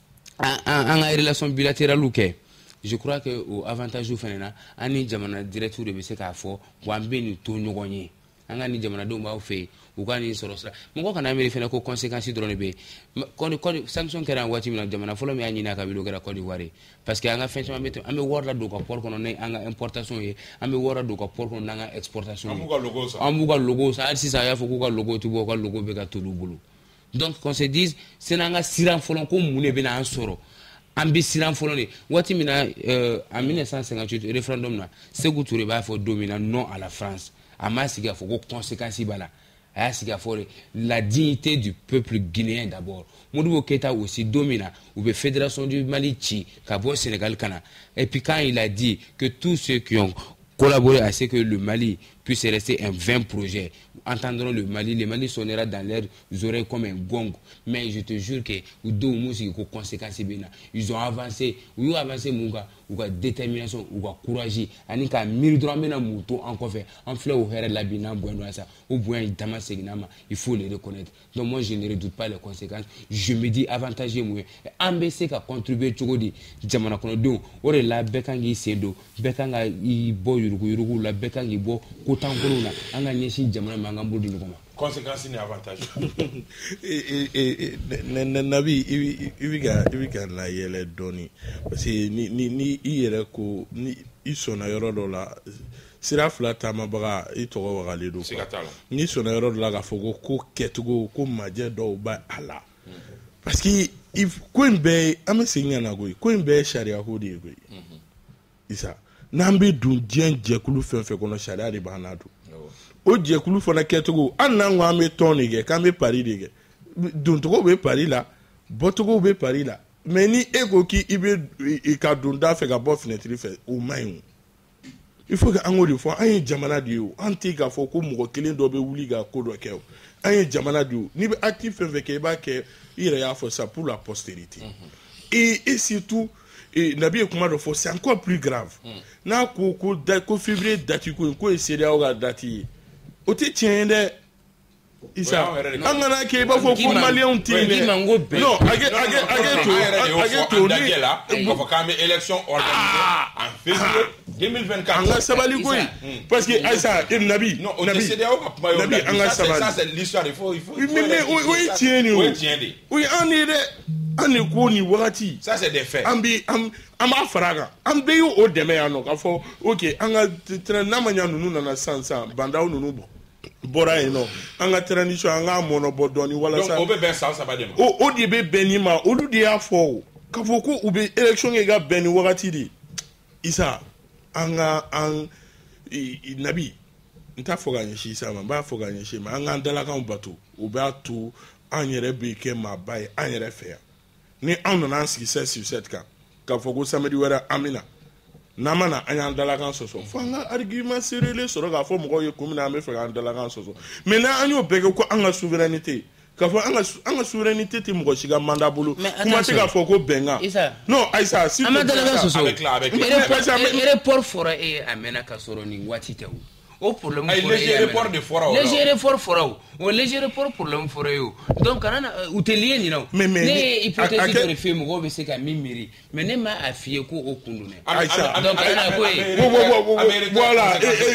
S4: an ka relation bilatérale kɛ je crois que o avantage fɛnɛ na an ni jamana directeur de bɛ se k'a fɔ wa an bɛ nin to ɲɔgɔn ye an ka ni jamanadenw b'aw fɛ yen u ka nin sɔrɔ sira mɔgɔ kana miiri fɛnɛ ko conséquence dɔrɔn de bɛ yen sanction kɛra waati min na jamana fɔlɔ min y'a ɲini a ka wuli o kɛra Côte d'Ivoire parce que an ka fɛn caman bɛ ten an bɛ wari la don u ka port kɔnɔ ni an ka importation ye an bɛ wari la don u ka port kɔnɔ n'an ka exportation ye an b'u ka logo san an b'u ka logo san hali sisan a y'a fɔ k'u ka logo tɛ bɔ u ka logo bɛ ka t'olu bolo donc qu'on se dise sani an ka siran fɔlɔ ko mun de bɛ na an sɔrɔ an bɛ siran fɔlɔ de waati min na en mille neuf cent cinquante-huit référendum na Sékou Touré b'a fɔ don min na non à la France a m'a sigi a fɔ ko conséquence b'a la a y'a sigi a fɔ la dignité du peuple guinéen d'abord Modibo Keïta aussi don min na u bɛ fédération du Mali ci ka bɔ Sénégal ka na et puis quand il a dit que tous ceux qui ont collaboré à ce que le Mali puisse rester un vain projet entendront le Mali, le Mali sonnera dans leurs oreilles comme un gong. Mais je te jure que ils ont avancé, ils ont avancé mon gars, ou détermination, ou courage, ani ka mirdra mena muto encore fait, en fleur au herre la bina buena ça, ou bien damasegnama, il faut les reconnaître. Donc moi je ne redoute pas les conséquences. Je me dis avantageux moi, ambese ka contribuer chogodi jamana kono don, ore la bekangi sendo, bekanga i bo yurugu yurugu la bekangi bo kotan kono na, anga nyeshi jamana mangambo di ngoma.
S1: Conséquence ni avantage.
S3: et et et nabi ibiga ibiga na yele doni parce que ni ni ni yere ko ni isona yoro do la sira fla tama baga itogo wagale do ni sona yoro do la ga fogo ko ketugo ko maje do ba ala parce que if ko mbe amesinya na go ko mbe sharia ko de go isa nambe dun dien jekulu fenfe kono sharia de ba na do o jekulu fana kɛtogo an n'an ko an bɛ tɔn de kɛ k'an bɛ pari de kɛ doncogo bɛ pari la bɔcogo bɛ pari la mais ni e ko k'i bɛ i ka don da fɛ ka bɔ fenêtre fɛ o man ɲi o il faut que an k'o de fɔ an ye jamana de ye o an tɛ k'a fɔ ko mɔgɔ kelen dɔ bɛ wuli ka ko dɔ kɛ o an ye jamana de ye o n'i bɛ acte fɛn fɛn kɛ i b'a kɛ i yɛrɛ y'a fɔ ça pour la postérité et et surtout et Nabi ye kuma dɔ fɔ c'est encore plus grave n'a ko ko da ko février date ko ko ye C E D E A O ka date ye o tɛ tiɲɛ dɛ isa an kana kɛ i b'a fɔ ko maliyɛnw tɛ yen dɛ non age age age to age to ni
S1: k'a fɔ k'an bɛ élection organisée en février deux mille vingt-quatre
S3: an ka sabali koyi parce que ayisa nabi
S1: nabi C E D E A O ka kuma y'o
S3: nabi an ka sabali
S1: ça c'est l'histoire il faut il faut
S3: mais o ye tiɲɛ de o
S1: ye tiɲɛ de
S3: o ye an de ye dɛ an de ko nin wagati
S1: ça c'est des faits
S3: an bi an an b'a fara kan an bɛɛ y'o dɛmɛ yan nɔ k'a fɔ ok an ka tɛrɛ n'a ma ɲa ninnu nana sisan sisan bandaw ninnu bɔ bɔra yen nɔ an ka transition an k'a mɔnɔ bɔ dɔɔni walasa
S1: donc o bɛ bɛn san saba de ma
S3: o o de bɛ bɛn nin ma olu de y'a fɔ o k'a fɔ ko u bɛ élection kɛ ka bɛn nin wagati de isa an ka an nabi n t'a fɔ ka ɲɛsin isa ma n b'a fɔ ka ɲɛsin ma an k'an dalakanw bato o b'a to an yɛrɛ bɛ kɛ maaba ye an yɛrɛ fɛ yan ni an nana an sigi sept sur sept kan k'a fɔ ko samedi wɛrɛ an bɛ na n'an ma na an y'an dalakan sɔsɔ fo an ka argument sérieux sɔrɔ k'a fɔ mɔgɔw ye kun min na an bɛ fɛ k'an dalakan sɔsɔ mais n'an y'o bɛɛ kɛ ko an ka souveraineté k'a fɔ an ka an ka souveraineté tɛ mɔgɔ si ka mandat bolo kuma tɛ k'a fɔ ko bɛnkan non Ayisa si
S4: an ma dalakan sɔsɔ report fɔra e ye a mɛnna ka sɔrɔ nin waati tɛ o o problème
S1: fɔra léger report de fɔra o
S4: léger report fɔra o o léger report problème fɔra o donc kana u tɛ lié nin na o ne ye hypothèse dɔ de fɛ mɔgɔw bɛ se ka min miiri mais ne ma a f'i ye ko o kun don dɛ
S3: Ayisa
S4: donc kana ko ye
S3: voilà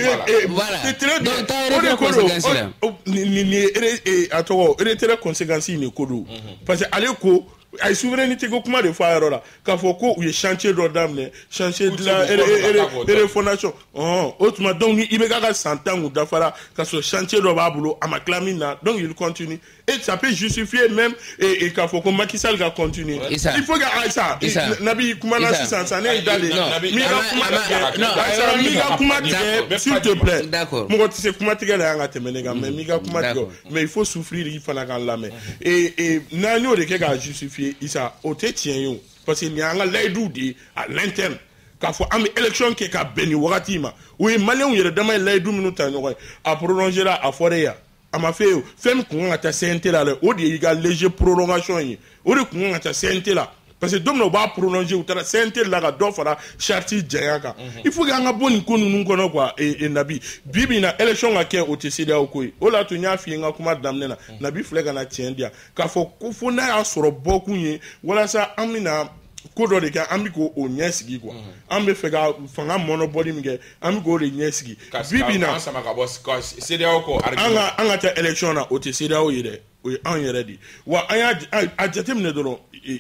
S3: c'est très bien o de ko don ni ni a tɔgɔ retrait conséquence ni ko don parce que ale ko ay souveraineté ko kuma de fa yɔrɔ la k'a fɔ ko u ye chantier dɔ daminɛ chantier de la refondation ɔhɔn o tuma donc ni i bɛ k'a ka san tan kun dafara ka sɔrɔ chantier dɔ b'a bolo a ma tila min na donc il continue et ça peut justifier même et k'a fɔ ko Macky Sall ka continuer il faut que Aïssa Nabi kuma na sisan sa ne ye da de mi ka kuma tigɛ mi ka kuma tigɛ s'il te plaît mɔgɔ tɛ se kuma tigɛ la yan ka tɛmɛ ne kan mais mi ka kuma tigɛ mais il faut souffrir i fana ka lamɛn et et n'an y'o de kɛ k'a justifier Isa o tɛ tiɲɛ ye o parce que nin y'an ka layidu de ye à l'interne k'a fɔ an bɛ élection kɛ ka bɛn nin wagati ma o ye maliyɛnw yɛrɛ dama ye layidu minnu ta ɲɔgɔn ye a prolonger la a fɔra yan a ma fɛ ye o fɛn min kun kan ka taa C N T la dɛ o de y'i ka léger prolongation ye o de kun kan ka taa C N T la parce que don min na u b'a prolonger u taara C N T la ka dɔ fara charte janya kan il faut que an ka bɔ nin ko ninnu kɔnɔ quoi et Nabi bi bi in na élection ka kɛ o tɛ C E D E A O ko ye o de y'a to n y'a f'i ye n ka kuma daminɛ na Nabi filɛ ka na tiɲɛ di yan k'a fɔ ko fo n'a y'a sɔrɔ bɔkun ye walasa an bɛna ko dɔ de kɛ an bɛ k'o ɲɛ sigi quoi an bɛ fɛ ka fanga mɔnɔbɔli min kɛ an bɛ k'o de ɲɛ sigi bi bi in na
S1: an ka C E D E A O ko
S3: an ka an ka taa élection na o tɛ C E D E A O ye dɛ o ye anw yɛrɛ de wa an y'a a jateminɛ dɔrɔn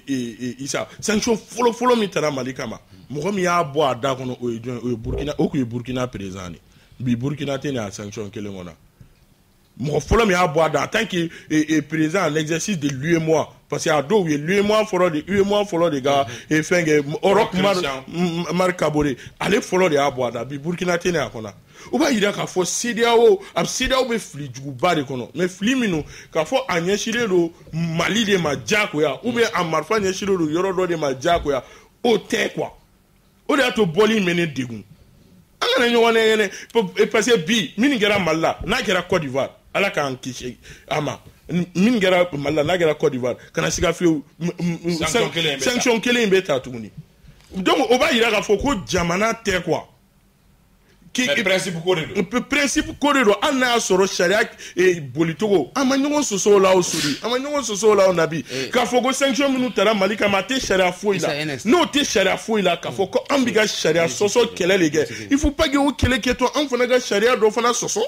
S3: Isa sanction fɔlɔ fɔlɔ min taara Mali kama mɔgɔ min y'a bɔ a da kɔnɔ o ye jɔn o ye Burkina o kun ye Burkina président de bi Burkina tɛ nin a sanction kelen kɔnɔ mɔgɔ fɔlɔ min y'a bɔ a da en tant que président en exercice de l'U E M O A parce que a dɔw ye l'U E M O A fɔlɔ de U E M O A fɔlɔ de ka fɛn kɛ Europe Marc Kabore ale fɔlɔ de y'a bɔ a da bi Burkina tɛ nin a kɔnɔ o b'a yira k'a fɔ C E D E A O a C E D E A O bɛ fili juguba de kɔnɔ mais fili minnu k'a fɔ a ɲɛsinnen don Mali de ma diyagoya ou bien a marifa ɲɛsinnen don yɔrɔ dɔ de ma diyagoya o tɛ quoi o de y'a to bɔli in bɛ ne degun an kana ɲɔgɔn nɛgɛnɛ parce que bi min kɛra Mali la n'a kɛra Côte d'Ivoire ala k'an kisi a ma min kɛra Mali la n'a kɛra Côte d'Ivoire kana siga fiyewu sanction kelen in bɛ ta tuguni donc o b'a yira k'a fɔ ko jamana tɛ quoi
S1: mais principe ko de don
S3: principe ko de don hali n'a y'a sɔrɔ sariya bolicogo an ma ɲɔgɔn sɔsɔ o la o sori an ma ɲɔgɔn sɔsɔ o la o Nabi k'a fɔ ko sanction minnu taara Mali kama a tɛ sariya foyi la n'o tɛ sariya foyi la k'a fɔ ko an bɛ ka sariya sɔsɔ kɛlɛ de kɛ il faut pas que o kɛlɛ kɛtɔ an fana ka sariya dɔ fana sɔsɔ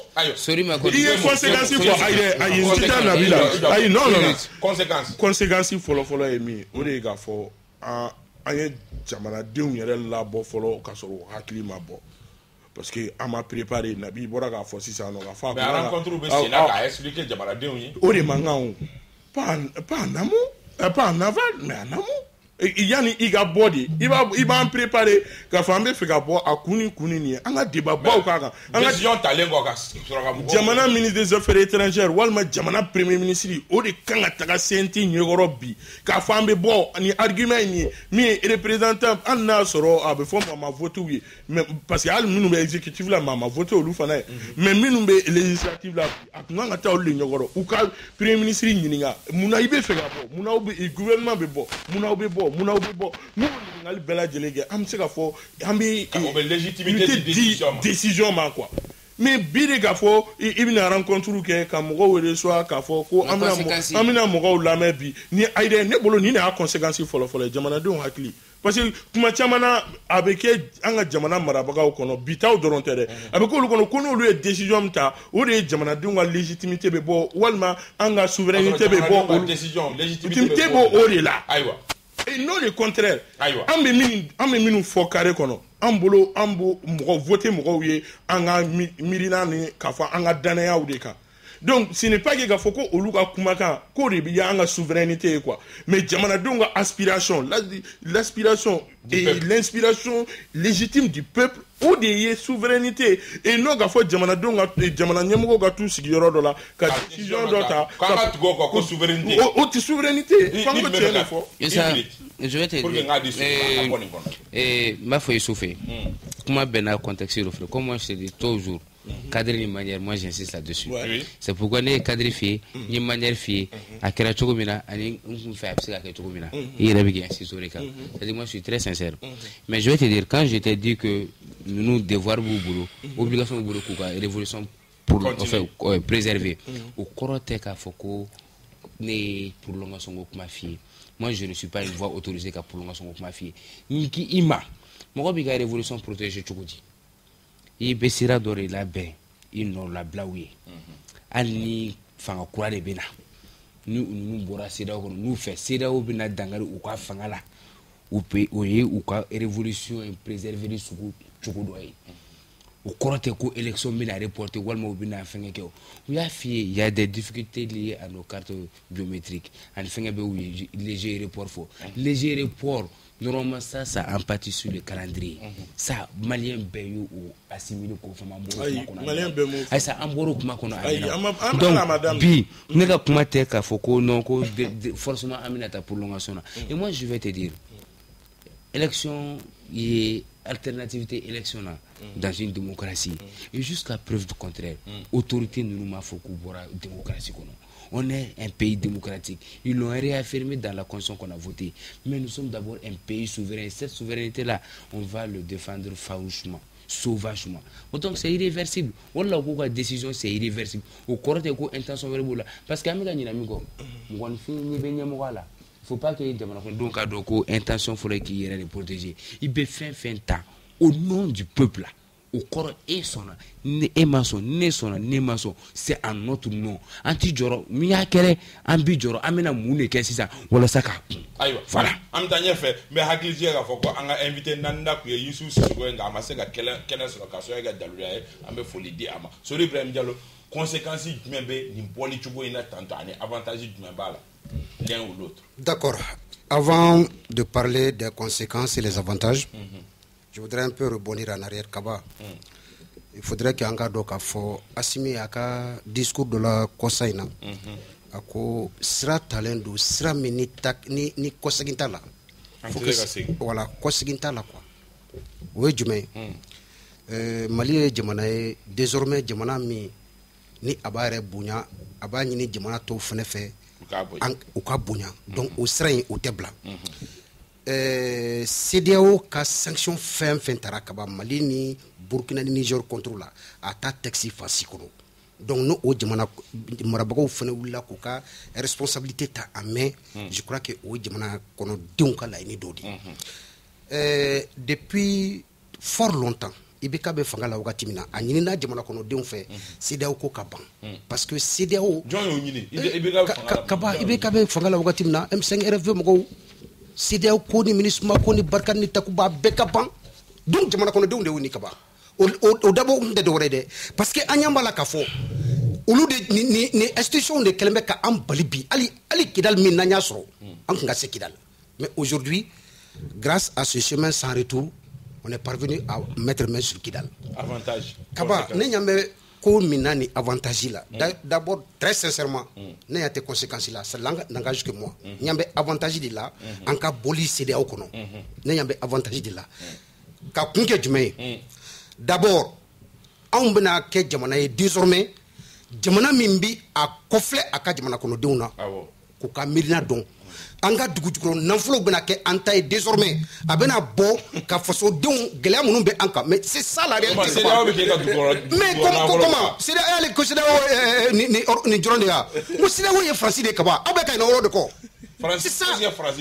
S3: i ye conséquence fɔ ayi ayi n tɛ taa Nabi la ayi non non
S1: conséquence
S3: conséquence fɔlɔ-fɔlɔ ye min ye o de ye k'a fɔ an an ye jamanadenw yɛrɛ labɔ fɔlɔ ka sɔrɔ o hakili ma bɔ parce que an m'a préparé Nabi bɔra k'a fɔ sisan nɔ k'a fɔ a
S1: mais a rencontre bɛ sen na k'a expliquer jamanadenw ye
S3: o de man kan o pas pas en amont pas en aval mais en amont yanni i ka bɔ de i b'a i b'an préparé k'a fɔ an bɛ fɛ ka bɔ a kun ni kun ni nin ye an ka débat baw k'a kan
S1: an ka décision talen kɔ ka sɔrɔ ka mɔgɔw
S3: jamana ministre des affaires étrangères walima jamana premier ministre o de kan ka taga C N T ɲɛkɔrɔ bi k'a fɔ an bɛ bɔ ni argument in ye min ye représentant hali n'a sɔrɔ a bɛ fɔ maa ma voté ye mais parce que hali minnu bɛ exécutif la maa ma voté olu fana ye mais minnu bɛ législative la a tun kan ka taa olu de ɲɛkɔrɔ u ka premier ministre ɲininka munna i bɛ fɛ ka bɔ munna bɛ gouvernement bɛ bɔ munna bɛ bɔ munna bɛ bɔ n'o ɲininkali bɛɛ lajɛlen kɛ an bɛ se ka fɔ an bɛ
S1: légitimité
S3: décision ma quoi mais bi de k'a fɔ i bɛna rencontre kɛ ka mɔgɔw wele soit k'a fɔ ko an bɛna an bɛna mɔgɔw lamɛn bi ni ayi dɛ ne bolo nin de y'a conséquence fɔlɔ-fɔlɔ ye jamanadenw hakili parce que kuma caman na a bɛ kɛ an ka jamana marabagaw kɔnɔ bitaw dɔrɔn tɛ dɛ a bɛ k'olu kɔnɔ ko n'olu ye décision min ta o de ye jamanadenw ka légitimité bɛ bɔ walima an ka souveraineté bɛ bɔ olu légitimité bɔ o de la
S1: ayiwa
S3: et non le contraire an bɛ min an bɛ minnu fɔ carré kɔnɔ an bolo an b'o mɔgɔ voté mɔgɔw ye an ka miirina ni k'a fɔ an ka danayaw de kan donc ce n'est pas que k'a fɔ ko olu ka kumakan k'o de bɛ ye an ka souveraineté ye quoi mais jamanadenw ka aspiration l'aspiration et l'inspiration légitime du peuple o de ye souveraineté et non k'a fɔ jamanadenw ka jamana ɲɛmɔgɔw ka t'u sigi yɔrɔ dɔ la ka décision dɔ ta
S1: k'an ka tugu o kɔ ko souveraineté
S3: o tɛ souveraineté f'an ka tiɲɛ de fɔ.
S4: je vais te dire n b'a fɔ Youssouf ye kuma bɛɛ n'a contexte de filɛ comme moi je te dis toujours cadre ni manière moi j'insiste là-dessus c'est pourquoi ne ye cadre f'i ye n ye manière f'i ye a kɛra cogo min na ani n kun fɛ a bɛ se ka kɛ cogo min na i yɛrɛ bɛ k'i insister o de kan c'est-à-dire moi je suis très sincère mais je vais te dire quand je t'ai dit que nous devoir b'u bolo obligation b'u bolo k'u ka révolution pour enfin préserver o kɔrɔ tɛ k'a fɔ ko ne ye prolongation ko kuma f'i ye moi je ne suis pas une voix autorisée ka prolongation ko kuma f'i ye n k'i ma mɔgɔ b'i ka révolution protéger cogo di i bɛ sira dɔ de labɛn i nɔ labila u ye hali ni fanga kura de bɛ na ni ninnu bɔra CEDEAO kɔnɔ n'u fɛ CEDEAO bɛna dankari u ka fanga la u pe o ye u ka révolution in préserver sugu cogo dɔ ye o kɔrɔ tɛ ko élection bɛna reporter walima u bɛna fɛngɛ kɛ o u y'a f'i ye il y a des difficultés liées à nos cartes biométriques ani fɛngɛ bɛ u ye léger report fɔ léger report normalement ça ça empathie sur le calendrier ça malien bɛɛ ye o assimilé ko fama
S3: ayi malien bɛɛ m'o
S4: ayi sa an bɔra o kuma kɔnɔ
S3: ayi
S4: donc bi ne ka kuma tɛ k'a fɔ ko non ko forcément an bɛna taa prolongation na et moi je vais te dire élection ye alternativité élection na dans une démocratie et jusqu'à preuve du contraire autorité ninnu m'a fɔ k'u bɔra démocratie kɔnɔ. On est un pays démocratique. Ils l'ont réaffirmé dans la constitution qu'on a votée. Mais nous sommes d'abord un pays souverain. Cette souveraineté-là, on va le défendre farouchement, sauvagement. Donc c'est irréversible. On a la décision, c'est irréversible. Au corps de l'intention, parce qu'il y a des gens il ne faut pas qu'il y ait des intention qu'il y ait des protégés. Il peut faire fin temps au nom du peuple. Au corps et son et maçon ne son ne maçon c'est en notre nom anti joro mi ya kere ambi joro amena mune ke sisa wala saka
S1: aywa voilà am tanye fe mais hakili je ga foko anga invité nanda ku Yusuf Sigo nga amaseka kele kene so ka so ga daluya ambe foli di ama so Ibrahim Diallo conséquences jumbe ni boli chugo ina tanto ani avantage jumbe bala l'un ou l'autre.
S2: D'accord. Avant de parler des conséquences et les avantages, mm-hmm. je voudrais un peu rebondir en arrière Kaba. Mm. Il faudrait qu'il y ait un cas d'Okafo Assimi Aka discours de la Kosaina. Ako sera talendo, sera mini ni ni Kosaginta là. Voilà, Kosaginta là quoi. Oui, Jumé. Mali Jamanae, désormais Jamana mi ni Abare Bounya, Abani ni Jamana to Fenefe, Uka Bounya. Donc au serein au tebla. CEDEAO ka sanction fin fin tarakaba Mali ni Burkina ni Niger contrôle la a ta taxi fasikono donc nous au jamana marabagaw fene wula ko ka responsabilité ta en main je crois que au jamana kono deun ka la ni dodi euh depuis fort longtemps ibeka be fanga la wakati mina anyini na jamana kono deun fe CEDEAO ko ka ban parce que CEDEAO
S1: jonyo nyini ibeka
S2: kaba ibeka be fanga la wakati mina M cinq R F mo CEDEAO ko ni ministre ma ko ni barkan ni takuba beka ban donc jamana kono deun de woni kaba au d'abord de dorede parce que anyamba la kafo olu de ni ni, ni institution de kelme ka am balibi ali ali kidal min nanya soro an nga se kidal mais aujourd'hui grâce à ce chemin sans retour on est parvenu à mettre main sur kidal
S1: avantage
S2: kaba ne nyambe ko minani avantage là d'abord très sincèrement ne yate conséquences là ça n'engage que moi nyambe avantage de là en ka boli CEDEAO kono ne nyambe avantage de là ka kunke jumé d'abord on bena ke jamana ye désormais jamana mimbi a kofle aka jamana kono deuna ko ka mirina don anga dugujukro nanflo bena ke antaye désormais abena bo ka faso deun gele amunu be anka mais c'est ça la réalité mais comment comment c'est là que c'est là ni ni ni joronde ya mo c'est là wo ye français de kaba abeka na woro de ko
S1: c'est ça.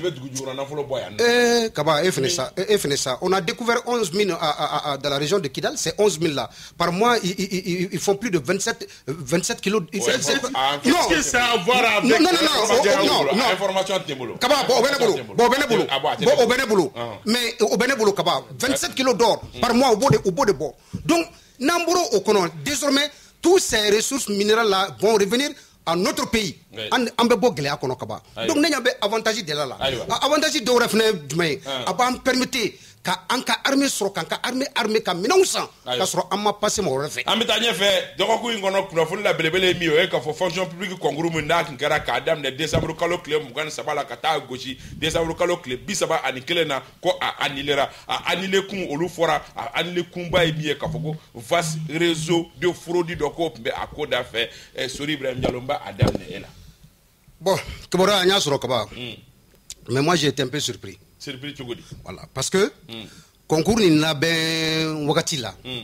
S2: Euh, Kaba, et finit ça, et finit ça. On a découvert onze mines à, à, à, dans la région de Kidal, c'est onze mille là. Par mois, ils, ils, ils font plus de vingt-sept, vingt-sept kilos.
S1: Ouais, qu'est-ce que ça a à voir avec
S2: non, non, non, non, non,
S1: information de boulot.
S2: Kaba, bon, au Bénéboulou, bon, au Bénéboulou, bon, au Bénéboulou. Mais au Bénéboulou, Kaba, vingt-sept kilos d'or par mois au bout de, au bout de bord. Donc, Namboro au Konon, désormais, tous ces ressources minérales là vont revenir à notre pays. En bebo gele kono kaba. Donc ne yambe avantage de là là. Avantage de refne djumay. Aba am permettre ka anka armée soro kanka armée armée ka minausan ka soro amma passer mo refe.
S1: Am tanye fe de ko ku ngono kuna fun la belebele mi o e ka fo fonction publique konguru mu ndak ngara ka adam ne décembre kalo clé mu gan sabala ka ta gochi décembre kalo clé bisaba anikele na ko a anilera a anile kun olu fora a anile kun ba e bi e ka fo ko vaste réseau de fraude de ko be akoda fe e Sori Ibrahim Diallo mba adam ne ela.
S2: Bon, Kebora Anya Sorokaba. Mais moi j'ai été un peu surpris.
S1: Surpris Tchogodi.
S2: Voilà, parce que mm. concours ni na ben wakati là. Mm.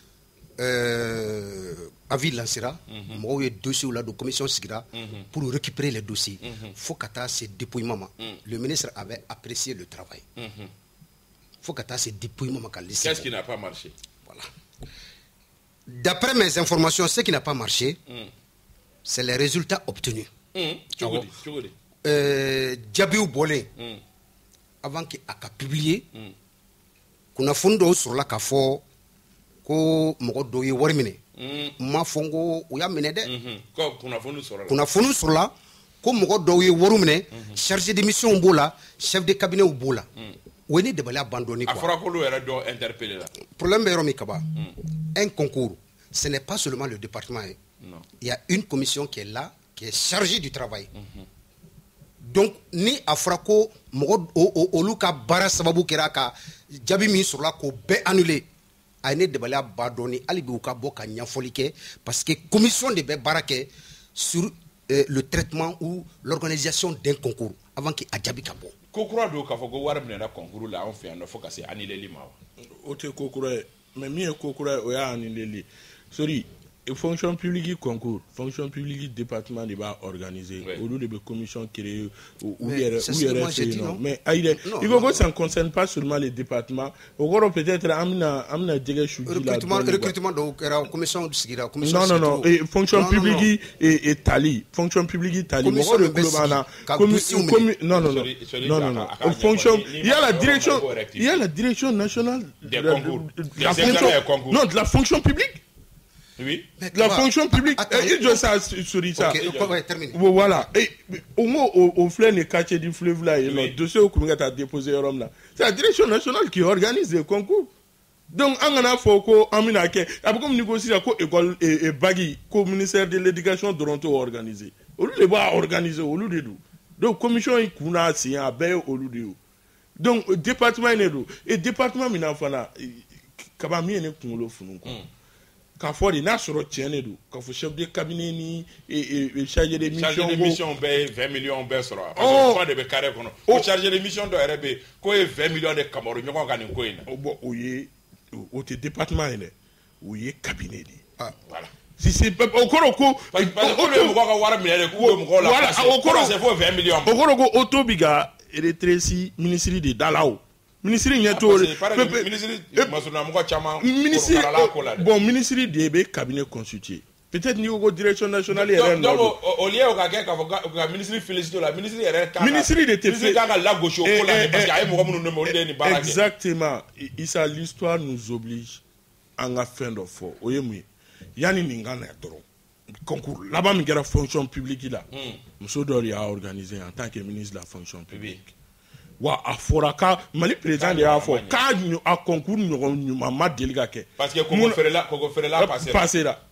S2: Euh avis lancera, moi mm -hmm. dossier ou la de commission sigira mm -hmm. pour récupérer les dossiers. Mm -hmm. Faut qu'ata ces dépouillements. Mm. Le ministre avait apprécié le travail. Mm -hmm. Faut qu'ata ces dépouillements qu'est-ce
S1: Qu'est-ce qui n'a pas marché?
S2: Voilà. D'après mes informations, ce qui n'a pas marché, mm. c'est les résultats obtenus.
S1: cogo di cogo di
S2: euh, jaabiw bɔlen avant que a ka publier kunnafoni dɔw sɔrɔla k'a fɔ ko mɔgɔ dɔw ye wari minɛ ma fɔ n ko u y'a minɛ dɛ kunnafoni sɔrɔla ko mɔgɔ dɔw ye wari minɛ chargé de mission b'o la chef de cabinet b'o la o ye ni dabaliya ban dɔɔni quoi.
S1: A fɔra k'olu yɛrɛ dɔ interpellé la.
S2: Problème bɛ yɔrɔ min kaba un concours ce n'est pas seulement le département hein.
S1: Non.
S2: Il y a une commission qui est là qui est chargée du travail. Mm-hmm. Donc ni a fɔra ko mɔgɔ olu ka baara sababu kɛra ka jaabi min sɔrɔla k'o bɛɛ annulé a ye ne dabaliya ba dɔɔni hali bi u ka bɔ ka ɲɛfɔli kɛ parce que commission de bɛ baara kɛ sur euh, le traitement ou l'organisation d'un concours avant que a jaabi ka bɔ.
S1: Ko kura don k'a fɔ ko wari minɛna concours la an fɛ yan nɔ fo ka se annuleli ma wa.
S3: O tɛ ko kura ye mais min ye ko kura ye o y'a annuleli sori fonction publique concours fonction publique département de b'a organiser olu de bɛ commission créer ou yɛrɛ ou yɛrɛ fɛ yen nɔ mais ayi dɛ il faut que ça ne concerne pas seulement les départements o kɔrɔ peut-être an bɛna an bɛna jɛgɛ suji la
S2: recrutement recrutement dɔw kɛra commission sigira commission
S3: non non non et fonction publique et et tali fonction publique tali mɔgɔ de kulo b'an na commi non non non non non non fonction il y a la direction il y a la direction nationale
S1: des concours
S3: la fonction non de la fonction publique.
S1: Oui.
S3: La fonction publique, il doit ça sur ça.
S2: Ok, termine.
S3: Voilà. Et au moins, au fleuve, le quartier du fleuve là, le dossier au Koumingat a déposé au Rome là. C'est la direction nationale qui organise les concours. Donc, on a fait qu'on a mis à quai. Après, comme négocier la école et Bagui, comme ministère de l'éducation de Toronto organisé. Au lieu de voir organiser, au lieu de nous. Donc, commission est qu'on a signé à Baye au lieu de nous. Donc, département est nous. Et département, il y a un fan là. Kabami est né qu'on le fait. K'a fɔ de n'a sɔrɔ tiɲɛ de don k'a fɔ chef de cabinet ni chargé de mission
S1: chargé de mission bɛɛ vingt millions bɛɛ sɔrɔ parce que kuma de bɛ carré kɔnɔ o chargé de mission dɔ yɛrɛ bɛ yen k'o ye vingt millions de kamaru ɲɔgɔn kan nin ko in na.
S3: Bon o ye o tɛ département ye dɛ o ye cabinet de ye.
S1: Voilà.
S3: Si c'est o kɔrɔ ko.
S1: parce que olu ye mɔgɔ ka wari minɛ de k'u bɛ mɔgɔw la placer o kɔrɔ fo vingt millions.
S3: o kɔrɔ ko auto bi ka retraité ministre de da la o. Ministre ɲɛto
S1: ministre masurunamɔgɔ caman korokara ko la dɛ.
S3: Bon ministre de bɛ cabinet constitué peut-être n'i ko ko direction nationale yɛrɛ nɔ don.
S1: donc au lieu o ka kɛ k'a fɔ ka ministre félicité la ministre yɛrɛ kan ka
S3: ministre de tɛ
S1: ministre kan ka lagosi o ko la parce que a ye mɔgɔ minnu nommé olu de ye nin baara kɛ.
S3: Exactement Issa l'histoire nous oblige an ka fɛn dɔ fɔ o ye mun ye yanni nin ka na dɔrɔn concours laban min kɛra fonction publique la muso dɔ de y'a organisé en tant que ministre de la fonction publique. Wa a fɔra ka Mali président de y'a fɔ k'a a concours ɲɔgɔn ɲuman ma deli ka kɛ.
S1: parce que koko feerela koko feerela
S3: passé la.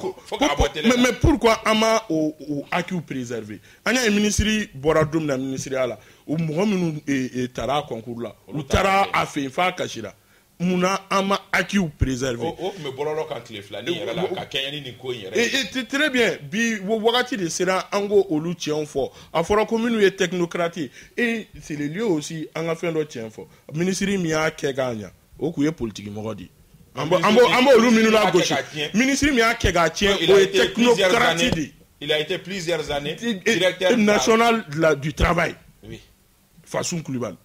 S3: Mais pourquoi an ma o acquis préservé an y'a ye ministre bɔra don min na ministériya la o mɔgɔ minnu taara a concours la u taara a fɛ yen f'a kasira munna an ma acquis préservé.
S1: o tun bɛ bɔlɔlɔ kan tile fila ni yɛrɛ la ka kɛɲɛ ni nin ko in yɛrɛ.
S3: et très bien bi wagati de sera an ko olu tiɲɛw fɔ a fɔra ko minnu ye technocrate ye et c'est le lieu aussi an ka fɛn dɔ tiɲɛ fɔ ministre min y'a kɛ k'a ɲa o tun ye politique mɔgɔ de ye. an b'o an b'olu minnu la gosi ministre min y'a kɛ k'a tiɲɛ o ye technocrate de.
S1: il a été plusieurs années directeur
S3: national du travail.
S1: oui.
S3: Fasoum Coulibaly.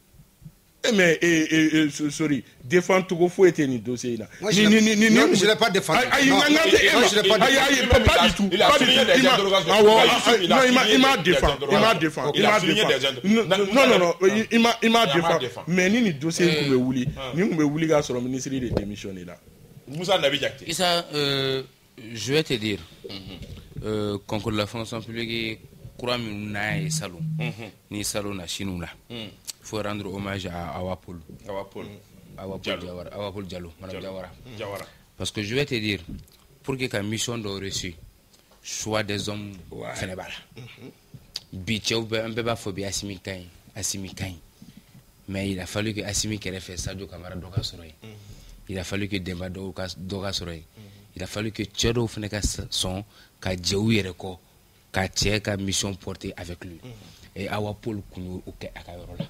S3: Eh mais eh, eh, eh, sorry, défendre Togo faut être ni dossier là.
S2: Moi je ne l'ai pas défendu.
S3: Aïe, non, je l'ai pas défendu. Pas du tout.
S1: Il a souligné des interrogations.
S3: Non, il m'a défendu. Il m'a défendu. Il m'a défendu. Non, non, non, il m'a il m'a défendu. Mais ni ni dossier qu'on veut ouli, ni on veut ouli gars sur le ministère de démissionner là.
S1: Moussa Nabi Diakité.
S4: Issa, je vais te dire, concours de la fonction publique, courant n'a salon, ni salon na chinou là. Il faut rendre hommage à Awapol.
S1: Awapol.
S4: Awapol Diawara. Awapol Diallo. Madame Diawara.
S1: Diawara.
S4: Parce que je vais te dire, pour que la mission de reçu soit des hommes Sénégal. Bichou, un peu phobie Assimi Kain. Assimi Kain. Mais il a fallu que Assimi Kere fait Sadio Kamara Doka Soroy. Il a fallu que Demba Doka Soroy. Il a fallu que Tchedo Feneka son, qu'a Djaou Yereko, qu'a Tché, qu'a mission portée avec lui. Et Awapol Kounou Akayorola.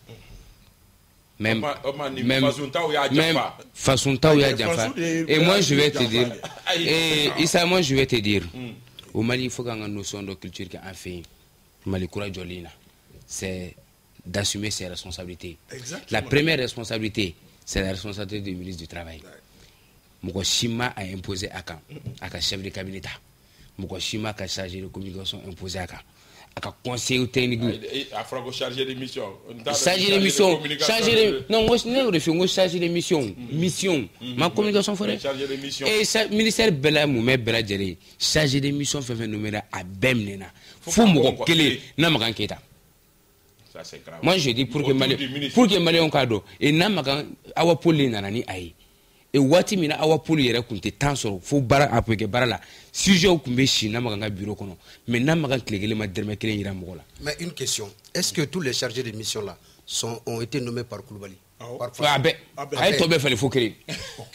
S4: Même, même, même façon Taouya Djafa. Et moi je vais te dire, et Issa, moi je vais te dire, au Mali il faut qu'on ait une notion de culture qui a fait Mali Koura Jolina, c'est d'assumer ses responsabilités. Exactement. La première responsabilité, c'est la responsabilité du ministre du Travail. Moko Shima a imposé à Kan, à chef de cabinet. Moko Shima a chargé de communication imposé à Kan. a ka conseil technique
S1: a fɔra ko chargé de mission
S4: chargé de mission chargé de non moi ne y'o de fɔ n ko chargé de mission mission ma communication fɔra
S1: chargé de mission
S4: et ministère bɛɛ la mun bɛ bɛɛ lajɛlen chargé de mission fɛn fɛn nommé a bɛɛ minɛna fo mɔgɔ kelen n'a ma kan Keita.
S1: Ça, c'est grave.
S4: Moi je dis pour que Mali pour que Malien kado et n'a ma kan Awa Poli nana ni ayi et waati min na Awa Poli yɛrɛ kun tɛ temps sɔrɔ fo baara a peut que baara la sujet kun bɛ si n'a ma kan ka bureau kɔnɔ mais n'a ma kan tile kelen ma dɛrɛmɛ kelen yira mɔgɔ la.
S2: Mais une question, est-ce que tous les chargés de mission là sont ont été nommés par Koulibaly?
S4: A bɛɛ a ye tɔ bɛɛ falen fo kelen a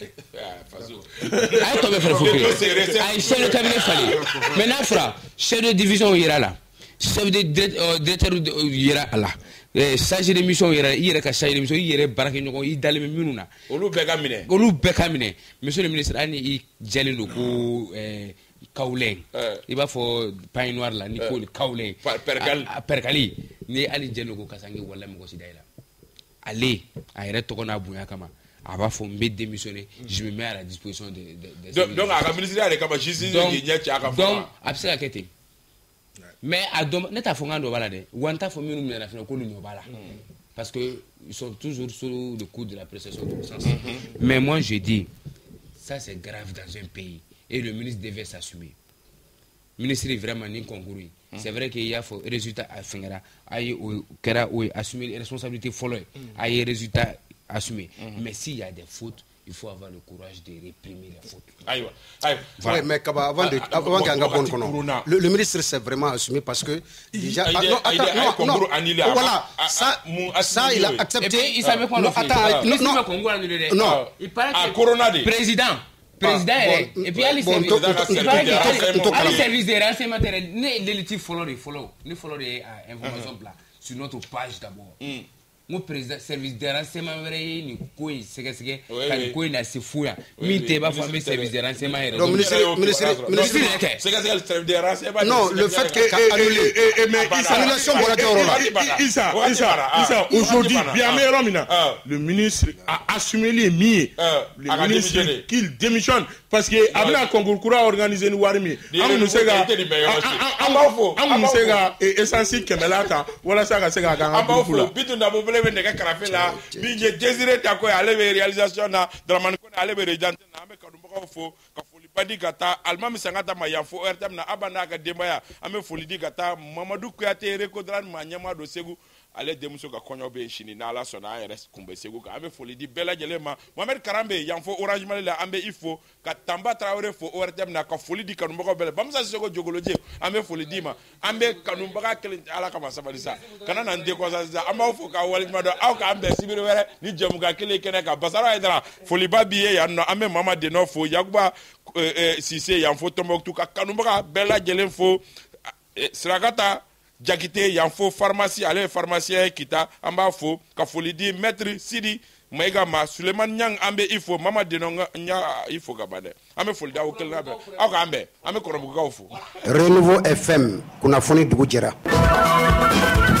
S4: ye tɔ bɛɛ falen fo kelen a ye chef de cabinet falen mais n'a fɔra chef de division yira la chef de directeur yira a la chargé de mission yɛrɛ i yɛrɛ ka chargé de mission i yɛrɛ baarakɛɲɔgɔn i dalen bɛ minnu na
S1: olu bɛɛ ka minɛ
S4: olu bɛɛ ka minɛ monsieur le ministre hali ni i jɛlen don ko kawulɛn i b'a fɔ pain noir la ni ko kawulɛn perkali ni hali jɛlen don ko kasange wala mɔgɔ si da i la ale a yɛrɛ tɔgɔ n'a bonya kama a b'a fɔ n bɛ démissionner je me mets à la disposition de de
S1: donc a ka ministère de kama justice de ɲɛ cɛ a ka fɔ
S4: donc a bɛ se ka kɛ ten mais a dɔn ne t'a fɔ n kan dɔ b'a la dɛ wa n t'a fɔ minnu minɛna fana k'olu ɲɔ b'a la parce que ils sont toujours sur le coup de la prestation de puissance mais moi je dis ça c'est grave dans un pays et le ministre devait s'assumer ministre vraiment ni concours c'est vrai qu'il y a fɔ résultat a fɛngɛra a ye o kɛra o ye assumer responsabilité fɔlɔ ye a ye résultat assumer mais s'il y a des fautes il faut avoir le courage de réprimer les fautes.
S1: Aïe, aïe.
S2: Voilà. Oui, mais Kaba, avant de, avant qu'un gars bonne le, le ministre s'est vraiment assumé parce que déjà, ah, non, attends, non, non, voilà, ça, ça, il a accepté.
S4: Et puis, il savait qu'on
S2: non,
S4: le fait.
S2: Attends,
S4: non,
S2: non,
S4: non,
S2: non,
S4: il paraît
S1: que Corona
S4: président. Président, et puis il y a les services de renseignement, l'électif follow les follow, les follow les informations sur notre page d'abord. Mon président service de renseignement wɛrɛ ye nin ko in sɛgɛsɛgɛ ka nin ko in lase fo yan min tɛ i b'a fɔ an bɛ service de renseignement yɛrɛ
S2: donc ministre ministre
S1: ministre yɛrɛ kɛ sɛgɛsɛgɛli service de renseignement
S2: non le fait que mais annulation bɔra kɛ yɔrɔ la
S3: Issa Issa Issa aujourd'hui bien an bɛ yɔrɔ min na le ministre a assumé li ye min ye le ministre qu'il démissionne parce que a bɛna concours kura organiser ni wari min ye an kun bɛ se ka an b'a fɔ an kun bɛ se ka essence kɛmɛ la ta walasa ka se k'a k'an ka groupe la
S1: bitu na bɔ bɛ nɛgɛ karafe la min ye Désiré Tako ye ale bɛ réalisation na Dramane Kone ale bɛ réalisateur na an bɛ kanubagaw fo ka foli ba di ka taa Alimami Sangata ma yan fo R T M na Aba n'a ka denbaya an bɛ foli di ka taa Mamadou Kuyate Rekodran ma ɲɛma do Segu ale denmuso ka kɔɲɔ bɛ sini n'Ala sɔnna an yɛrɛ kun bɛ Segu kan an bɛ foli di bɛɛ lajɛlen ma Mohamed Karan bɛ yan fo Orange Mali la an bɛ i fo ka Tamba Traoré fo O R T M na ka foli di kanubagaw bɛɛ la Bamusa Sisoko Jogoloje an bɛ foli di ma an bɛ kanubaga kelen Ala kama sabali sa kana na n découragé sa an b'aw fo k'aw waleɲuman dɔn aw k'an bɛn sibiri wɛrɛ ni jɛmukan kelen kɛnɛ kan Basara Haidara foliba b'i ye yan nɔ an bɛ Mama Denɔ fo Yakuba Sise yan fo Tombouctou ka kanubaga bɛɛ lajɛlen fo Sirakata Jakite yan fo pharmacie ale pharmacien kita an b'a fo ka foli di maître Sidi Maïga ma Suleiman Nyang an bɛ i fo Mama Denɔ n y'a i fo ka ban dɛ an bɛ foli di aw kelen na bɛɛ aw k'an bɛn an bɛ kɔrɔbugukaw fo.
S2: Renouveau F M kunnafoni dugu jɛra.